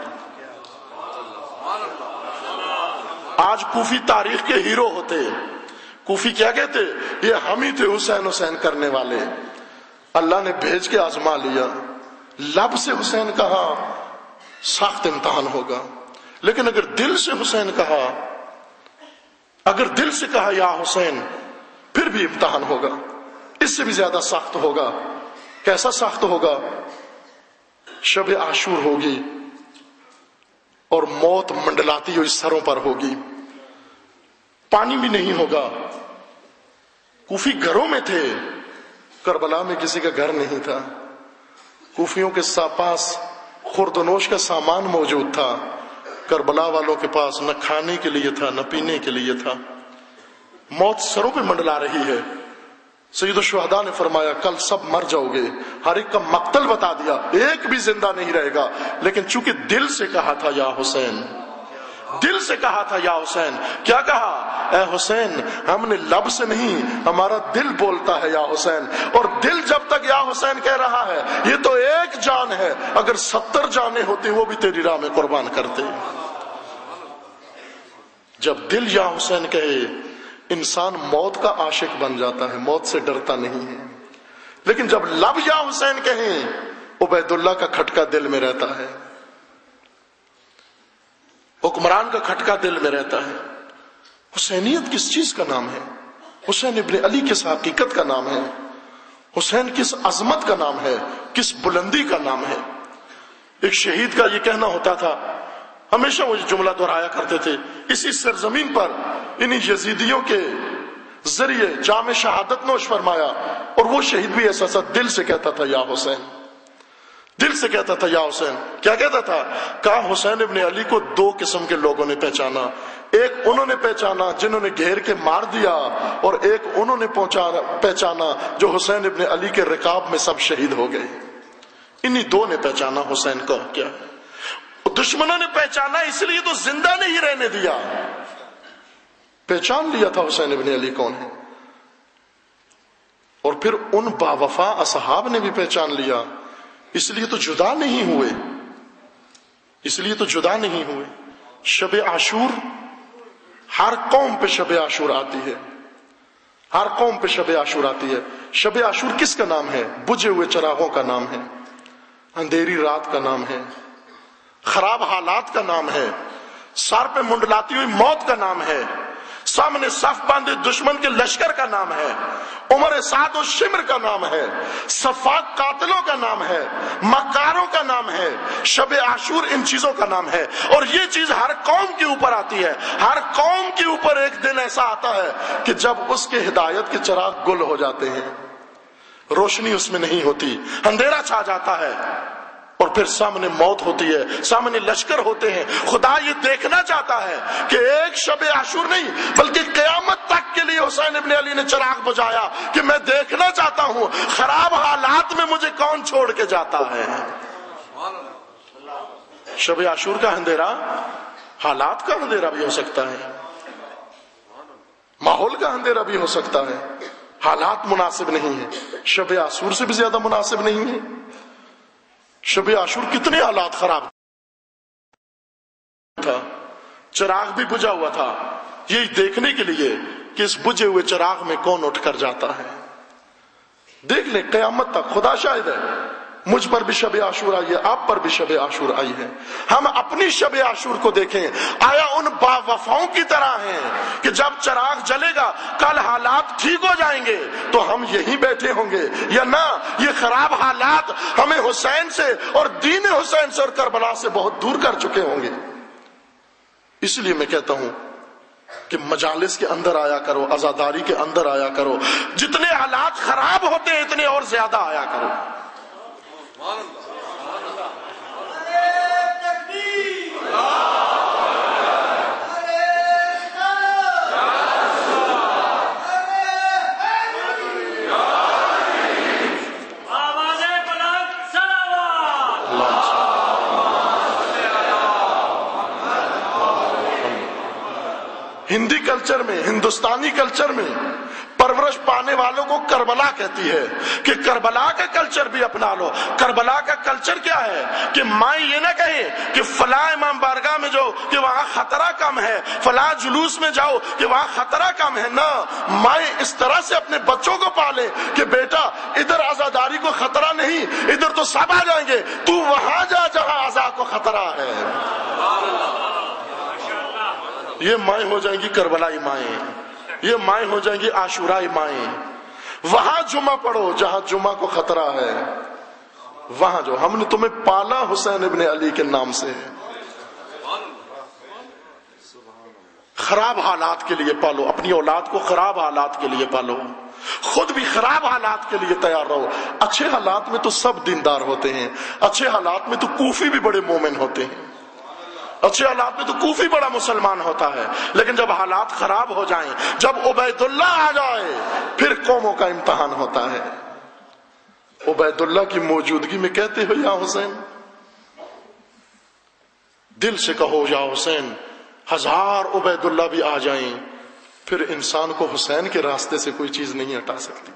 آج کوفی تاریخ کے ہیرو ہوتے. کوفی کیا کہتے؟ یہ ہم ہی تھے حسین حسین کرنے والے. اللہ نے بھیج کے آزما لیا. لب سے حسین کہا سخت امتحان ہوگا، لیکن اگر دل سے حسین کہا، اگر دل سے کہا یا حسین، پھر بھی امتحان ہوگا. اس سے بھی زیادہ سخت ہوگا. کیسا سخت ہوگا؟ شب عاشور ہوگی اور موت منڈلاتی ہوئی سروں پر ہوگی. پانی بھی نہیں ہوگا. کوفی گھروں میں تھے، کربلا میں کسی کا گھر نہیں تھا. کوفیوں کے پاس خوردنوش کا سامان موجود تھا، کربلا والوں کے پاس نہ کھانے کے لیے تھا نہ پینے کے لیے تھا. موت سروں پہ منڈلا رہی ہے. سید الشہداء نے فرمایا کل سب مر جاؤ گے. ہر ایک کا مقتل بتا دیا، ایک بھی زندہ نہیں رہے گا. لیکن چونکہ دل سے کہا تھا یا حسین، دل سے کہا تھا یا حسین. کیا کہا؟ اے حسین، ہم نے لب سے نہیں، ہمارا دل بولتا ہے یا حسین. اور دل جب تک یا حسین کہہ رہا ہے، یہ تو ایک جان ہے، اگر 70 جانیں ہوتی وہ بھی تیری راہ میں قربان کرتے. جب دل یا حسین کہے، انسان موت کا عاشق بن جاتا ہے، موت سے ڈرتا نہیں ہے. لیکن جب لب یا حسین کہیں، عبید اللہ کا کھٹکا دل میں رہتا ہے، حکمران کا کھٹکا دل میں رہتا ہے. حسینیت کس چیز کا نام ہے؟ حسین ابن علی کس حقیقت کا نام ہے؟ حسین کس عظمت کا نام ہے؟ کس بلندی کا نام ہے؟ ایک شہید کا یہ کہنا ہوتا تھا، ہمیشہ وہ جملہ دہرایا کرتے تھے، اسی سرزمین پر انہی یزیدیوں کے ذریعے جام شہادت نوش فرمایا. اور وہ شہید بھی ایسا دل سے کہتا تھا یا حسین، دل سے کہتا تھا یا حسین. کیا کہتا تھا؟ کہا حسین ابن علی کو 2 قسم کے لوگوں نے پہچانا. ایک انہوں نے پہچانا جنہوں نے گھیر کے مار دیا، اور ایک انہوں نے پہچانا جو حسین ابن علی کے رکاب میں سب شہید ہو گئے. انہی 2 نے پہچانا حسین کو. کیا دشمنوں نے پہچانا، اس لیے تو زندہ نہیں رہنے دیا. پہچان لیا تھا حسین ابن علی کون ہے. اور پھر ان باوفا اصحاب نے بھی پہچان لیا، اس لیے تو جدا نہیں ہوئے، اس لیے تو جدا نہیں ہوئے. شب عاشور ہر قوم پہ شب عاشور آتی ہے، ہر قوم پہ شب عاشور آتی ہے. شب عاشور کس کا نام ہے؟ بجھے ہوئے چراغوں کا نام ہے، اندھیری رات کا نام ہے، خراب حالات کا نام ہے، سر پہ منڈلاتی ہوئی موت کا نام ہے، سامنے صف باندھے دشمن کے لشکر کا نام ہے، عمر سعد و شمر کا نام ہے، صفاق قاتلوں کا نام ہے، مکاروں کا نام ہے. شب عاشور ان چیزوں کا نام ہے. اور یہ چیز ہر قوم کے اوپر آتی ہے. ہر قوم کے اوپر ایک دن ایسا آتا ہے کہ جب اس کے ہدایت کے چراغ گل ہو جاتے ہیں، روشنی اس میں نہیں ہوتی، اندھیرا چھا جاتا ہے، اور پھر سامنے موت ہوتی ہے، سامنے لشکر ہوتے ہیں. خدا یہ دیکھنا چاہتا ہے کہ ایک شب عاشور نہیں بلکہ قیامت تک کے لیے حسین ابن علی نے چراغ بجھایا کہ میں دیکھنا چاہتا ہوں خراب حالات میں مجھے کون چھوڑ کے جاتا ہے. شب عاشور کا اندھیرا حالات کا اندھیرا بھی ہو سکتا ہے، ماحول کا اندھیرا بھی ہو سکتا ہے. حالات مناسب نہیں ہیں، شب عاشور سے بھی زیادہ مناسب نہیں ہے. شب عاشور کتنے حالات خراب تھا، چراغ بھی بجھا ہوا تھا، یہی دیکھنے کے لیے کہ اس بجھے ہوئے چراغ میں کون اٹھ کر جاتا ہے. دیکھ لیں قیامت تک. خدا شاہد ہے مجھ پر بھی شب عاشور آئی ہے, آپ پر بھی شب عاشور آئی ہے. ہم اپنی شب عاشور کو دیکھیں, آیا ان با وفاؤں کی طرح ہیں کہ جب چراغ جلے گا کل حالات ٹھیک ہو جائیں گے تو ہم یہیں بیٹھے ہوں گے, یا نہ یہ خراب حالات ہمیں حسین سے اور دین حسین سے اور کربلا سے بہت دور کر چکے ہوں گے. اس لیے میں کہتا ہوں کہ مجالس کے اندر آیا کرو, عزاداری کے اندر آیا کرو, جتنے حالات خراب ہوتے ہیں اتنے اور زیادہ آیا کرو. ہندی کلچر میں, ہندوستانی کلچر میں پرورش پانے والوں کو کربلا کہتی ہے کہ کربلا کا کلچر بھی اپنا لو. کربلا کا کلچر کیا ہے کہ مائیں یہ نہ کہیں کہ فلاں امام بارگاہ میں جاؤ کہ وہاں خطرہ کم ہے, فلاں جلوس میں جاؤ کہ وہاں خطرہ کم ہے. نہ, مائیں اس طرح سے اپنے بچوں کو پالے کہ بیٹا ادھر عزاداری کو خطرہ نہیں, ادھر تو سب آ جائیں گے, تو وہاں جا جہاں عزا کو خطرہ ہے. یہ مائیں ہو جائیں گی کربلائی مائیں, یہ مائیں ہو جائیں گی عاشورائی مائیں. وہاں جمعہ پڑھو جہاں جمعہ کو خطرہ ہے, وہاں جو ہم نے تمہیں پالا حسین ابن علی کے نام سے, خراب حالات کے لیے پالو, اپنی اولاد کو خراب حالات کے لیے پالو, خود بھی خراب حالات کے لیے تیار رہو. اچھے حالات میں تو سب دیندار ہوتے ہیں, اچھے حالات میں تو کوفی بھی بڑے مومن ہوتے ہیں, اچھے حالات میں تو کوفی بڑا مسلمان ہوتا ہے, لیکن جب حالات خراب ہو جائیں, جب عبید اللہ آ جائے, پھر قوموں کا امتحان ہوتا ہے. عبید اللہ کی موجودگی میں کہتے ہو یا حسین, دل سے کہو یا حسین, 1000 عبید اللہ بھی آ جائیں پھر انسان کو حسین کے راستے سے کوئی چیز نہیں ہٹا سکتی.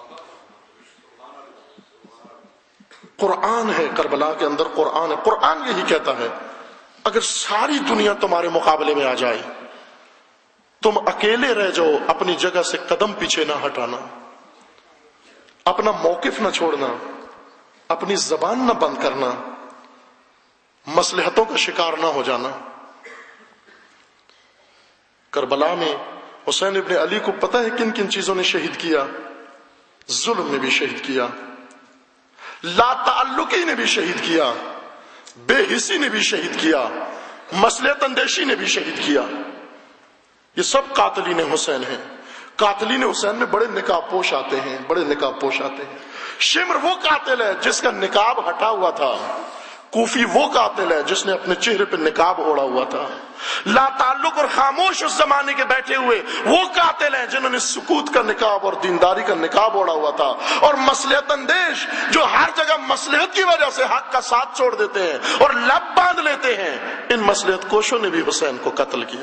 قرآن ہے کربلا کے اندر, قرآن ہے. قرآن یہی کہتا ہے اگر ساری دنیا تمہارے مقابلے میں آ جائے, تم اکیلے رہ جاؤ, اپنی جگہ سے قدم پیچھے نہ ہٹانا, اپنا موقف نہ چھوڑنا, اپنی زبان نہ بند کرنا, مصلحتوں کا شکار نہ ہو جانا. کربلا میں حسین ابن علی کو پتہ ہے کن کن چیزوں نے شہید کیا؟ ظلم نے بھی شہید کیا, لا تعلقی نے بھی شہید کیا, بے حسی نے بھی شہید کیا, مصلحت اندیشی نے بھی شہید کیا. یہ سب قاتلین حسین ہیں. قاتلین حسین میں بڑے نقاب پوش آتے ہیں, بڑے نقاب پوش آتے ہیں. شمر وہ قاتل ہے جس کا نقاب ہٹا ہوا تھا, کوفی وہ قاتل ہے جس نے اپنے چہرے پہ نقاب اوڑا ہوا تھا. لا تعلق اور خاموش اس زمانے کے بیٹھے ہوئے وہ قاتل ہیں جنہوں نے سکوت کا نقاب اور دینداری کا نقاب اوڑا ہوا تھا. اور مصلحت اندیش جو ہر جگہ مصلحت کی وجہ سے حق کا ساتھ چھوڑ دیتے ہیں اور لب باندھ لیتے ہیں, ان مصلحت کوشوں نے بھی حسین کو قتل کیا.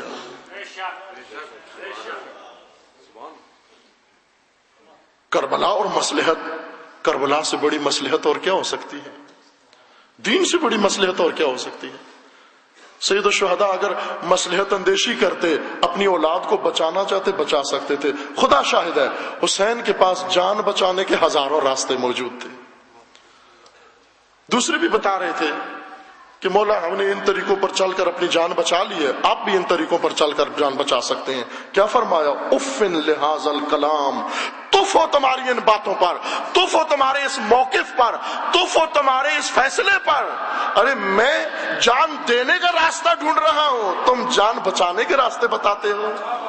کربلا اور مصلحت, کربلا سے بڑی مصلحت اور کیا ہو سکتی ہے؟ دین سے بڑی مصلحت اور کیا ہو سکتی ہے؟ سید الشہداء اگر مصلحت اندیشی کرتے, اپنی اولاد کو بچانا چاہتے بچا سکتے تھے. خدا شاہد ہے حسین کے پاس جان بچانے کے ہزاروں راستے موجود تھے. دوسرے بھی بتا رہے تھے کہ مولا ہم نے ان طریقوں پر چل کر اپنی جان بچا لی ہے, آپ بھی ان طریقوں پر چل کر جان بچا سکتے ہیں. کیا فرمایا؟ اف لہذا الکلام, تف ہو تمہاری ان باتوں پر, تف ہو تمہارے اس موقف پر, تف ہو تمہارے اس فیصلے پر. ارے میں جان دینے کا راستہ ڈھونڈ رہا ہوں, تم جان بچانے کے راستے بتاتے ہو.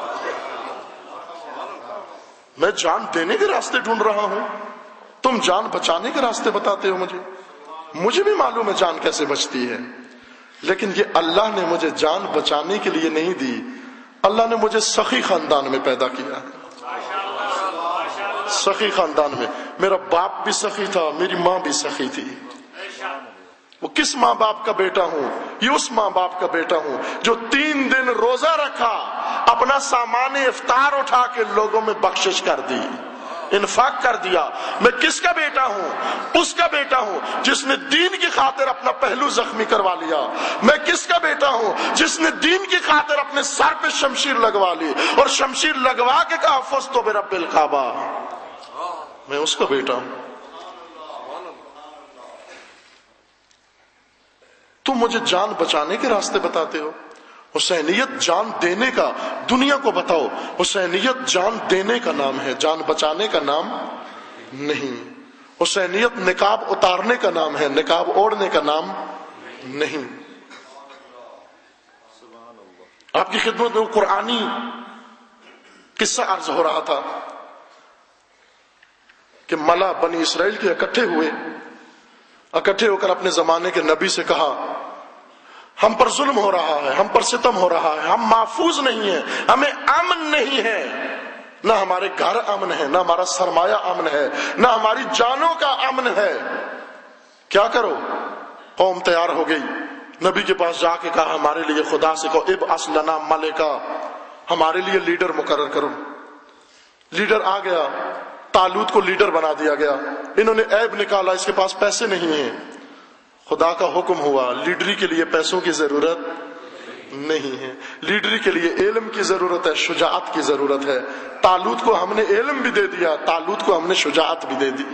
میں جان دینے کے راستے ڈھونڈ رہا ہوں, تم جان بچانے کے راستے بتاتے ہو. مجھے بھی معلوم ہے جان کیسے بچتی ہے, لیکن یہ اللہ نے مجھے جان بچانے کے لیے نہیں دی. اللہ نے مجھے سخی خاندان میں پیدا کیا. سخی خاندان میں میرا باپ بھی سخی تھا, میری ماں بھی سخی تھی. وہ کس ماں باپ کا بیٹا ہوں؟ یہ اس ماں باپ کا بیٹا ہوں جو 3 دن روزہ رکھا, اپنا سامان افطار اٹھا کے لوگوں میں بخشش کر دی. انفاق کر دیا. میں کس کا بیٹا ہوں؟ اس کا بیٹا ہوں جس نے دین کی خاطر اپنا پہلو زخمی کروا لیا. میں کس کا بیٹا ہوں؟ جس نے دین کی خاطر اپنے سر پہ شمشیر لگوا لی اور شمشیر لگوا کے کہا فزت برب الکعبہ. میں اس کا بیٹا ہوں. تم مجھے جان بچانے کے راستے بتاتے ہو. حسینیت جان دینے کا، دنیا کو بتاؤ حسینیت جان دینے کا نام ہے، جان بچانے کا نام نہیں. حسینیت نقاب اتارنے کا نام ہے، نقاب اوڑھنے کا نام نہیں. آپ کی خدمت میں قرآنی قصہ عرض ہو رہا تھا کہ ملا بنی اسرائیل کے اکٹھے ہو کر اپنے زمانے کے نبی سے کہا ہم پر ظلم ہو رہا ہے، ہم پر ستم ہو رہا ہے، ہم محفوظ نہیں ہیں، ہمیں امن نہیں ہے، نہ ہمارے گھر امن ہے، نہ ہمارا سرمایہ امن ہے، نہ ہماری جانوں کا امن ہے. کیا کرو؟ قوم تیار ہو گئی. نبی کے پاس جا کے کہا ہمارے لیے خدا سے کہو ابعث لنا ملکا، ہمارے لیے لیڈر مقرر کرو. لیڈر آ گیا، طالوت کو لیڈر بنا دیا گیا. انہوں نے عیب نکالا اس کے پاس پیسے نہیں ہیں. خدا کا حکم ہوا لیڈری کے لیے پیسوں کی ضرورت نہیں ہے، لیڈری کے لیے علم کی ضرورت ہے، شجاعت کی ضرورت ہے. طالوت کو ہم نے علم بھی دے دیا، طالوت کو ہم نے شجاعت بھی دے دی.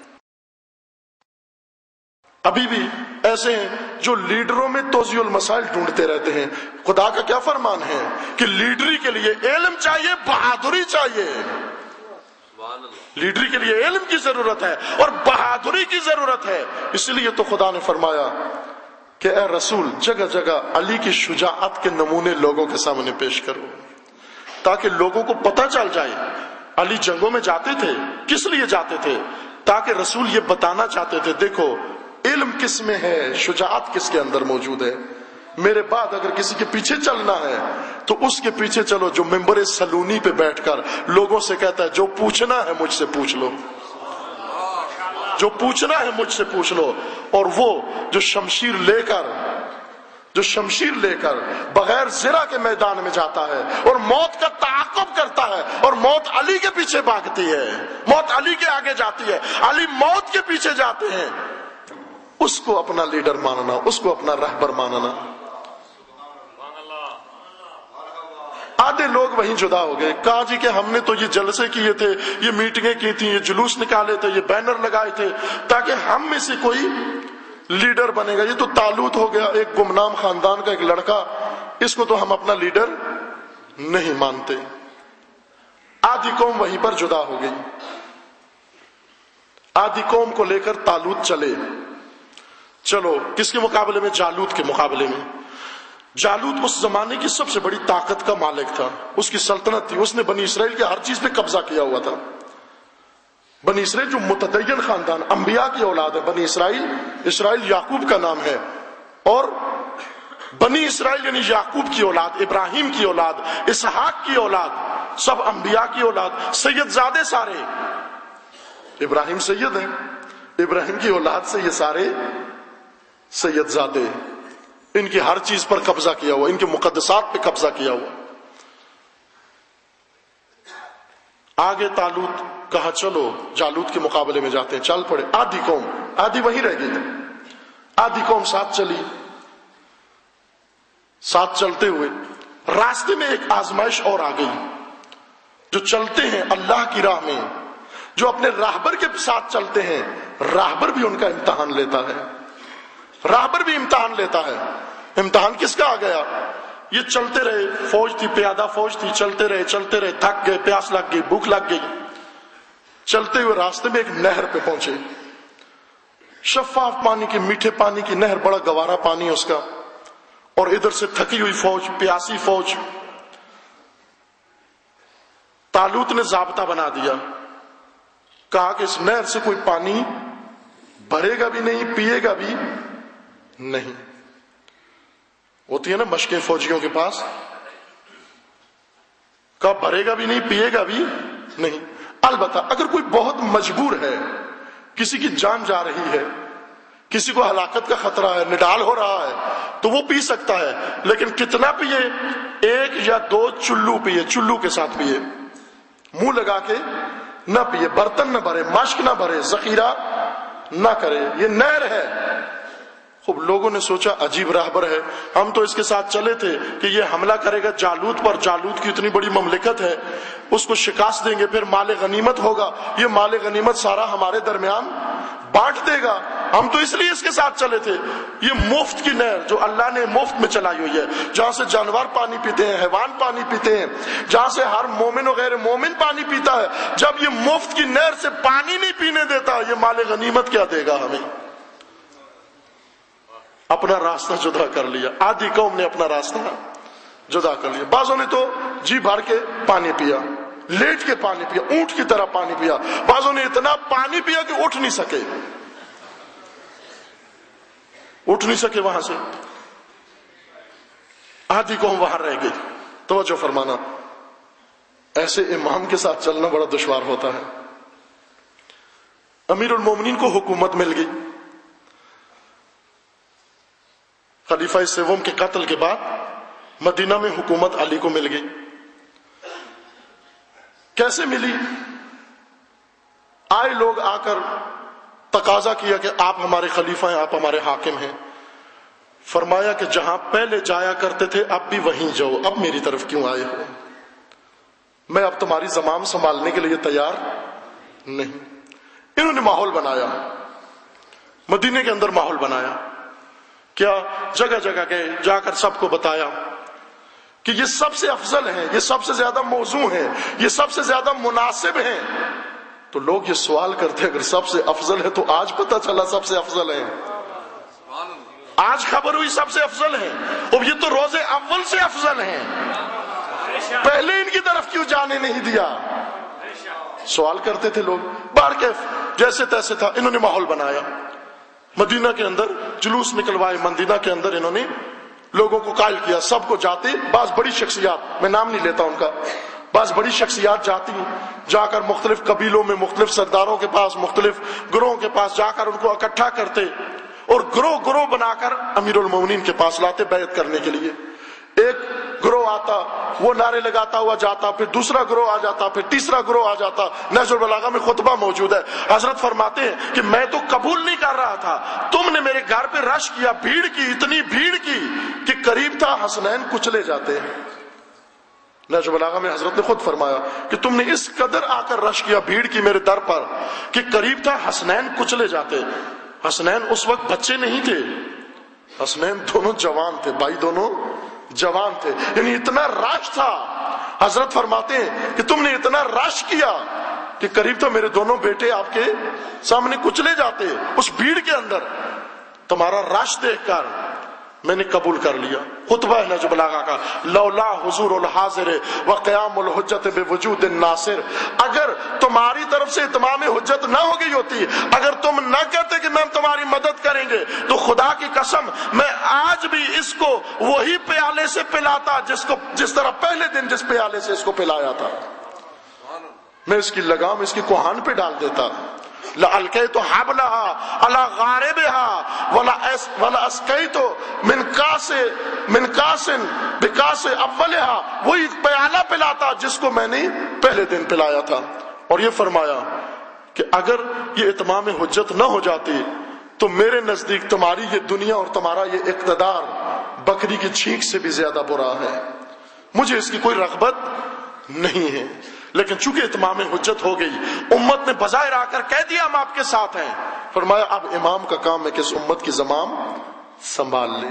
ابھی بھی ایسے ہیں جو لیڈروں میں توزیع المسائل ڈھونڈتے رہتے ہیں. خدا کا کیا فرمان ہے کہ لیڈری کے لیے علم چاہیے، بہادری چاہیے. لیڈری کے لیے علم کی ضرورت ہے اور بہادری کی ضرورت ہے. اس لیے تو خدا نے فرمایا کہ اے رسول جگہ جگہ علی کی شجاعت کے نمونے لوگوں کے سامنے پیش کرو تاکہ لوگوں کو پتہ چل جائے. علی جنگوں میں جاتے تھے، کس لیے جاتے تھے؟ تاکہ رسول یہ بتانا چاہتے تھے دیکھو علم کس میں ہے، شجاعت کس کے اندر موجود ہے. میرے بعد اگر کسی کے پیچھے چلنا ہے تو اس کے پیچھے چلو جو ممبر سلونی پہ بیٹھ کر لوگوں سے کہتا ہے جو پوچھنا ہے مجھ سے پوچھ لو، جو پوچھنا ہے مجھ سے پوچھ لو. اور وہ جو شمشیر لے کر بغیر زرہ کے میدان میں جاتا ہے اور موت کا تعاقب کرتا ہے اور موت علی کے پیچھے بھاگتی ہے، موت علی کے آگے جاتی ہے، علی موت کے پیچھے جاتے ہیں، اس کو اپنا لیڈر ماننا، اس کو اپنا رہبر ماننا. آدھے لوگ وہیں جدا ہو گئے، کہا جی کہ ہم نے تو یہ جلسے کیے تھے، یہ میٹنگیں کی تھیں، یہ جلوس نکالے تھے، یہ بینر لگائے تھے تاکہ ہم میں سے کوئی لیڈر بنے گا. یہ تو طالوت ہو گیا، ایک گمنام خاندان کا ایک لڑکا، اس کو تو ہم اپنا لیڈر نہیں مانتے. آدھی قوم وہیں پر جدا ہو گئی. آدھی قوم کو لے کر طالوت چلو کس کے مقابلے میں؟ جالوت کے مقابلے میں. جالوت اس زمانے کی سب سے بڑی طاقت کا مالک تھا، اس کی سلطنت تھی، اس نے بنی اسرائیل کے ہر چیز پہ قبضہ کیا ہوا تھا. بنی اسرائیل جو متدین خاندان، انبیاء کی اولاد ہے. بنی اسرائیل یعقوب کا نام ہے، اور بنی اسرائیل یعنی یعقوب کی اولاد، ابراہیم کی اولاد، اسحاق کی اولاد، سب انبیاء کی اولاد، سید زادے سارے. ابراہیم سید ہیں، ابراہیم کی اولاد سے یہ سارے سید زادے. ان کی ہر چیز پر قبضہ کیا ہوا، ان کے مقدسات پہ قبضہ کیا ہوا. آگے طالوت کہا چلو جالوت کے مقابلے میں جاتے ہیں. چل پڑے. آدھی قوم، آدھی وہیں رہ گئی، آدھی قوم ساتھ چلی. ساتھ چلتے ہوئے راستے میں ایک آزمائش اور آ گئی. جو چلتے ہیں اللہ کی راہ میں، جو اپنے راہبر کے ساتھ چلتے ہیں، راہبر بھی ان کا امتحان لیتا ہے. راہبر بھی امتحان لیتا ہے. امتحان کس کا آ گیا؟ یہ چلتے رہے، فوج تھی، پیادہ فوج تھی، چلتے رہے، تھک گئے، پیاس لگ گئی، بھوک لگ گئی. چلتے ہوئے راستے میں ایک نہر پہ پہنچے. شفاف پانی کی، میٹھے پانی کی نہر، بڑا گوارا پانی اس کا، اور ادھر سے تھکی ہوئی فوج، پیاسی فوج. طالوت نے ضابطہ بنا دیا، کہا کہ اس نہر سے کوئی پانی بھرے گا بھی نہیں، پیے گا بھی نہیں. ہوتی ہے نا مشقیں فوجیوں کے پاس، کہا بھرے گا بھی نہیں، پیے گا بھی نہیں. البتہ اگر کوئی بہت مجبور ہے، کسی کی جان جا رہی ہے، کسی کو ہلاکت کا خطرہ ہے، نڈال ہو رہا ہے، تو وہ پی سکتا ہے. لیکن کتنا پیے؟ 1 یا 2 چلو پیے، چلو کے ساتھ پیے، منہ لگا کے نہ پیے، برتن نہ بھرے، مشک نہ بھرے، ذخیرہ نہ کرے، یہ نہر ہے۔ خوب لوگوں نے سوچا عجیب راہبر ہے، ہم تو اس کے ساتھ چلے تھے کہ یہ حملہ کرے گا جالوت پر، جالوت کی اتنی بڑی مملکت ہے، اس کو شکست دیں گے، پھر مال غنیمت ہوگا، یہ مال غنیمت سارا ہمارے درمیان بانٹ دے گا، ہم تو اس لیے اس کے ساتھ چلے تھے۔ یہ مفت کی نہر جو اللہ نے مفت میں چلائی ہوئی ہے، جہاں سے جانور پانی پیتے ہیں، حیوان پانی پیتے ہیں، جہاں سے ہر مومن و غیر مومن پانی پیتا ہے، جب یہ مفت کی نہر سے پانی نہیں پینے دیتا، یہ مال غنیمت کیا دے گا ہمیں؟ اپنا راستہ جدا کر لیا، آدھی قوم نے اپنا راستہ جدا کر لیا۔ بعضوں نے تو جی بھر کے پانی پیا، لیٹ کے پانی پیا، اونٹ کی طرح پانی پیا، بعضوں نے اتنا پانی پیا کہ اٹھ نہیں سکے وہاں سے، آدھی قوم وہاں رہ گئی۔ توجہ فرمانا، ایسے امام کے ساتھ چلنا بڑا دشوار ہوتا ہے۔ امیر المومنین کو حکومت مل گئی، خلیفہ سوم کے قتل کے بعد مدینہ میں حکومت علی کو مل گئی۔ کیسے ملی؟ آئے لوگ آ کر تقاضا کیا کہ آپ ہمارے خلیفہ ہیں، آپ ہمارے حاکم ہیں۔ فرمایا کہ جہاں پہلے جایا کرتے تھے اب بھی وہیں جاؤ، اب میری طرف کیوں آئے ہو؟ میں اب تمہاری زمام سنبھالنے کے لیے تیار نہیں۔ انہوں نے ماحول بنایا، مدینے کے اندر ماحول بنایا، کیا جگہ جگہ گئے، جا کر سب کو بتایا کہ یہ سب سے افضل ہیں، یہ سب سے زیادہ موزوں ہیں، یہ سب سے زیادہ مناسب ہیں۔ تو لوگ یہ سوال کرتے اگر سب سے افضل ہے تو آج پتہ چلا سب سے افضل ہیں، آج خبر ہوئی سب سے افضل ہیں، اب یہ تو روز اول سے افضل ہیں، پہلے ان کی طرف کیوں جانے نہیں دیا؟ سوال کرتے تھے لوگ۔ بہرکیف جیسے تیسے تھا، انہوں نے ماحول بنایا، مدینہ کے اندر جلوس نکلوائے، مدینہ کے اندر انہوں نے لوگوں کو قائل کیا، سب کو جاتے، بعض بڑی شخصیات، میں نام نہیں لیتا ان کا، بعض بڑی شخصیات جاتی، جا کر مختلف قبیلوں میں، مختلف سرداروں کے پاس، مختلف گروہوں کے پاس جا کر ان کو اکٹھا کرتے اور گروہ گروہ بنا کر امیر المومنین کے پاس لاتے بیعت کرنے کے لیے۔ ایک گروہ آتا، وہ نعرے لگاتا ہوا جاتا، پھر دوسرا گروہ آ جاتا، پھر تیسرا گروہ آ جاتا۔ نہج البلاغہ میں خطبہ موجود ہے، حضرت فرماتے ہیں کہ میں تو قبول نہیں کر رہا تھا، تم نے میرے گھر پہ رش کیا، بھیڑ کی، اتنی بھیڑ کی کہ قریب تھا حسنین کچلے جاتے۔ نہج البلاغہ میں حضرت نے خود فرمایا کہ تم نے اس قدر آ کر رش کیا، بھیڑ کی میرے در پر، کہ قریب تھا حسنین کچلے جاتے۔ حسنین اس وقت بچے نہیں تھے، حسنین دونوں جوان تھے، بھائی دونوں جوان تھے، یعنی اتنا رش تھا۔ حضرت فرماتے ہیں کہ تم نے اتنا رش کیا کہ قریب تو میرے دونوں بیٹے آپ کے سامنے کچلے جاتے۔ اس بھیڑ کے اندر تمہارا رش دیکھ کر میں نے قبول کر لیا۔ خطبہ ہے نہج البلاغہ کا، لولا حضور الحاضر وقیام الحجت بوجود الناصر، اگر تمہاری طرف سے اتمام حجت نہ ہو گئی ہوتی، اگر تم نہ کہتے کہ میں تمہاری مدد کریں گے، تو خدا کی قسم میں آج بھی اس کو وہی پیالے سے پلاتا جس طرح پہلے دن جس پیالے سے اس کو پلایا تھا، میں اس کی لگام اس کی کوہان پہ ڈال دیتا۔ لألقيت حبلها على غاربها ولا اسقيت من كاس بكاس اولها، وہی پیالہ پلاتا جس کو میں نے پہلے دن پلایا تھا۔ اور یہ فرمایا کہ اگر یہ اتمام حجت نہ ہو جاتی تو میرے نزدیک تمہاری یہ دنیا اور تمہارا یہ اقتدار بکری کی چھینک سے بھی زیادہ برا ہے، مجھے اس کی کوئی رغبت نہیں ہے۔ لیکن چونکہ اتمام حجت ہو گئی، امت نے بظاہر آ کر کہہ دیا ہم آپ کے ساتھ ہیں، فرمایا اب امام کا کام ہے کہ اس امت کی زمام سنبھال لے۔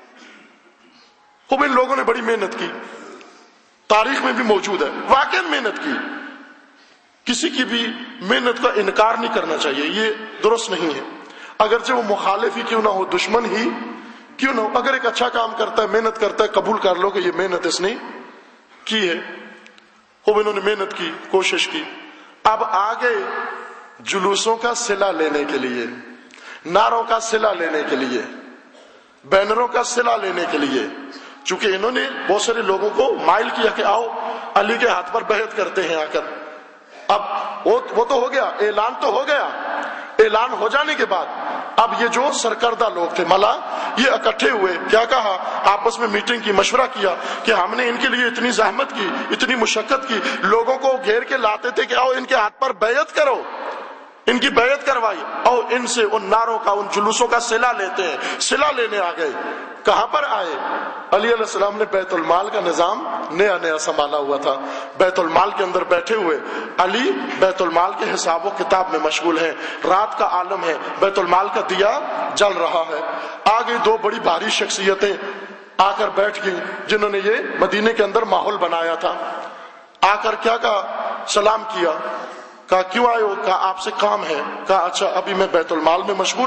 خوب ان لوگوں نے بڑی محنت کی، تاریخ میں بھی موجود ہے، واقعی محنت کی، کسی کی بھی محنت کا انکار نہیں کرنا چاہیے، یہ درست نہیں ہے، اگرچہ وہ مخالف ہی کیوں نہ ہو، دشمن ہی کیوں نہ ہو، اگر ایک اچھا کام کرتا ہے، محنت کرتا ہے، قبول کر لو کہ یہ محنت اس نے کی ہے۔ خوب انہوں نے محنت کی، کوشش کی۔ اب آگے جلوسوں کا صلہ لینے کے لیے، نعروں کا صلہ لینے کے لیے، بینروں کا صلہ لینے کے لیے، چونکہ انہوں نے بہت سارے لوگوں کو مائل کیا کہ آؤ علی کے ہاتھ پر بیعت کرتے ہیں آ کر۔ اب وہ تو ہو گیا، اعلان تو ہو گیا، اعلان ہو جانے کے بعد اب یہ جو سرکردہ لوگ تھے ملا، یہ اکٹھے ہوئے، کیا کہا، آپس میں میٹنگ کی، مشورہ کیا کہ ہم نے ان کے لیے اتنی زحمت کی، اتنی مشقت کی، لوگوں کو گھیر کے لاتے تھے کہ آؤ ان کے ہاتھ پر بیعت کرو، ان کی بیعت کروائی، اور ان سے ان نعروں کا، ان جلوسوں کا صلہ لیتے ہیں، صلہ لینے آ گئے۔ کہاں پر آئے؟ علی علیہ السلام نے بیت المال کا نظام نیا نیا سنبھالا ہوا تھا، بیت المال کے اندر بیٹھے ہوئے علی بیت المال کے حساب و کتاب میں مشغول ہیں، رات کا عالم ہے، بیت المال کا دیا جل رہا ہے۔ آگے دو بڑی بھاری شخصیتیں آ کر بیٹھ گئیں جنہوں نے یہ مدینے کے اندر ماحول بنایا تھا۔ آ کر کیا کہا، سلام کیا، کہا کیوں آئے ہو، کہا آپ سے کام ہے، کہا اچھا ابھی میں بیت المال میں مشغول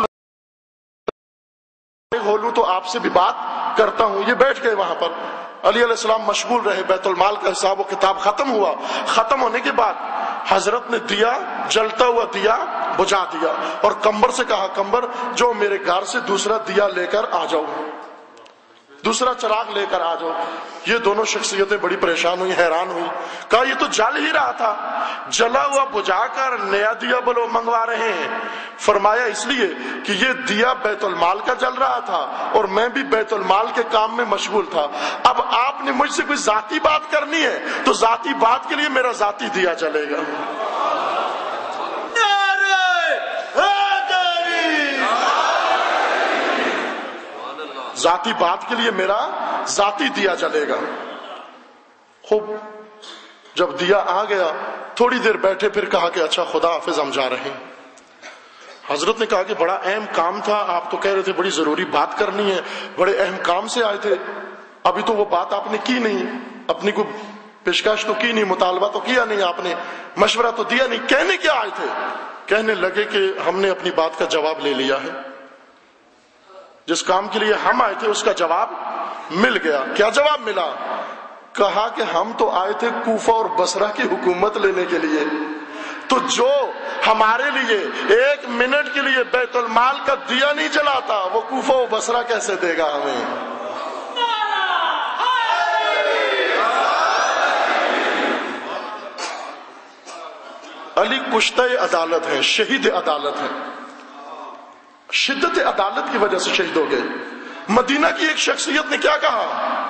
ہوں تو آپ سے بھی بات کرتا ہوں۔ یہ بیٹھ گئے وہاں پر، علی علیہ السلام مشغول رہے، بیت المال کا حساب و کتاب ختم ہوا۔ ختم ہونے کے بعد حضرت نے دیا، جلتا ہوا دیا بجھا دیا، اور کمبر سے کہا کمبر جو میرے گھر سے دوسرا دیا لے کر آ جاؤ، دوسرا چراغ لے کر آ جاؤ۔ یہ دونوں شخصیتیں بڑی پریشان ہوئی، حیران ہوئی، کہا یہ تو جل ہی رہا تھا، جلا ہوا بجھا کر نیا دیا بولو منگوا رہے ہیں۔ فرمایا اس لیے کہ یہ دیا بیت المال کا جل رہا تھا اور میں بھی بیت المال کے کام میں مشغول تھا، اب آپ نے مجھ سے کوئی ذاتی بات کرنی ہے تو ذاتی بات کے لیے میرا ذاتی دیا جلے گا۔ ذاتی بات کے لیے میرا ذاتی دیا جلے گا۔ خوب جب دیا آ گیا تھوڑی دیر بیٹھے، پھر کہا کہ اچھا خدا حافظ ہم جا رہے ہیں۔ حضرت نے کہا کہ بڑا اہم کام تھا، آپ تو کہہ رہے تھے بڑی ضروری بات کرنی ہے، بڑے اہم کام سے آئے تھے، ابھی تو وہ بات آپ نے کی نہیں، اپنی کو پیشکش تو کی نہیں، مطالبہ تو کیا نہیں، آپ نے مشورہ تو دیا نہیں، کہنے کیا آئے تھے؟ کہنے لگے کہ ہم نے اپنی بات کا جواب لے لیا ہے، جس کام کے لیے ہم آئے تھے اس کا جواب مل گیا۔ کیا جواب ملا؟ کہا کہ ہم تو آئے تھے کوفہ اور بصرہ کی حکومت لینے کے لیے، تو جو ہمارے لیے ایک منٹ کے لیے بیت المال کا دیا نہیں جلاتا وہ کوفہ و بصرہ کیسے دے گا ہمیں؟ علی کشتہ عدالت ہے، شہید عدالت ہے، شدت عدالت کی وجہ سے شہید ہو گئے۔ مدینہ کی ایک شخصیت نے کیا کہا؟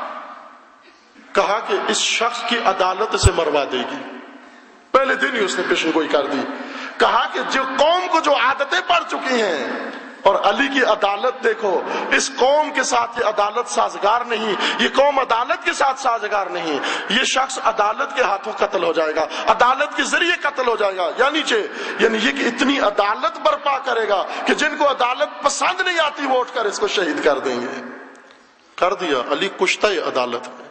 کہا کہ اس شخص کی عدالت سے مروا دے گی، پہلے دن ہی اس نے پیشن گوئی کر دی۔ کہا کہ جو قوم کو جو عادتیں پڑ چکی ہیں، اور علی کی عدالت دیکھو، اس قوم کے ساتھ یہ عدالت سازگار نہیں، یہ قوم عدالت کے ساتھ سازگار نہیں، یہ شخص عدالت کے ہاتھوں قتل ہو جائے گا، عدالت کے ذریعے قتل ہو جائے گا، یعنی یہ کہ اتنی عدالت برپا کرے گا کہ جن کو عدالت پسند نہیں آتی وہ اٹھ کر اس کو شہید کر دیں گے۔ کر دیا، علی کشتہ عدالت ہے،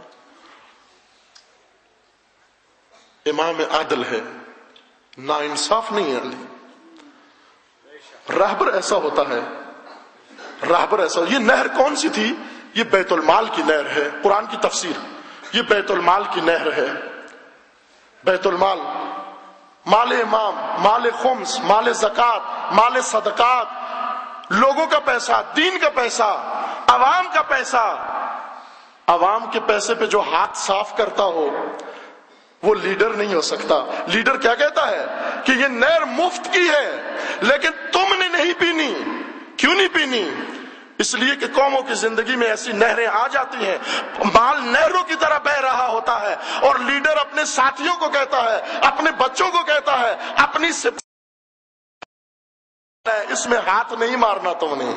امام عادل ہے، نا انصاف نہیں ہے علی۔ راہبر ایسا ہوتا ہے، راہبر ایسا، یہ نہر کون سی تھی؟ یہ بیت المال کی نہر ہے، قرآن کی تفسیر، یہ بیت المال کی نہر ہے۔ بیت المال، مال امام، مال خمس، مال زکوٰۃ، مال صدقات، لوگوں کا پیسہ، دین کا پیسہ، عوام کا پیسہ۔ عوام کے پیسے پہ جو ہاتھ صاف کرتا ہو وہ لیڈر نہیں ہو سکتا۔ لیڈر کیا کہتا ہے کہ یہ نہر مفت کی ہے لیکن تم نے نہیں پینی۔ کیوں نہیں پینی؟ اس لیے کہ قوموں کی زندگی میں ایسی نہریں آ جاتی ہیں، مال نہروں کی طرح بہ رہا ہوتا ہے، اور لیڈر اپنے ساتھیوں کو کہتا ہے، اپنے بچوں کو کہتا ہے، اپنی اس میں ہاتھ نہیں مارنا تم نے،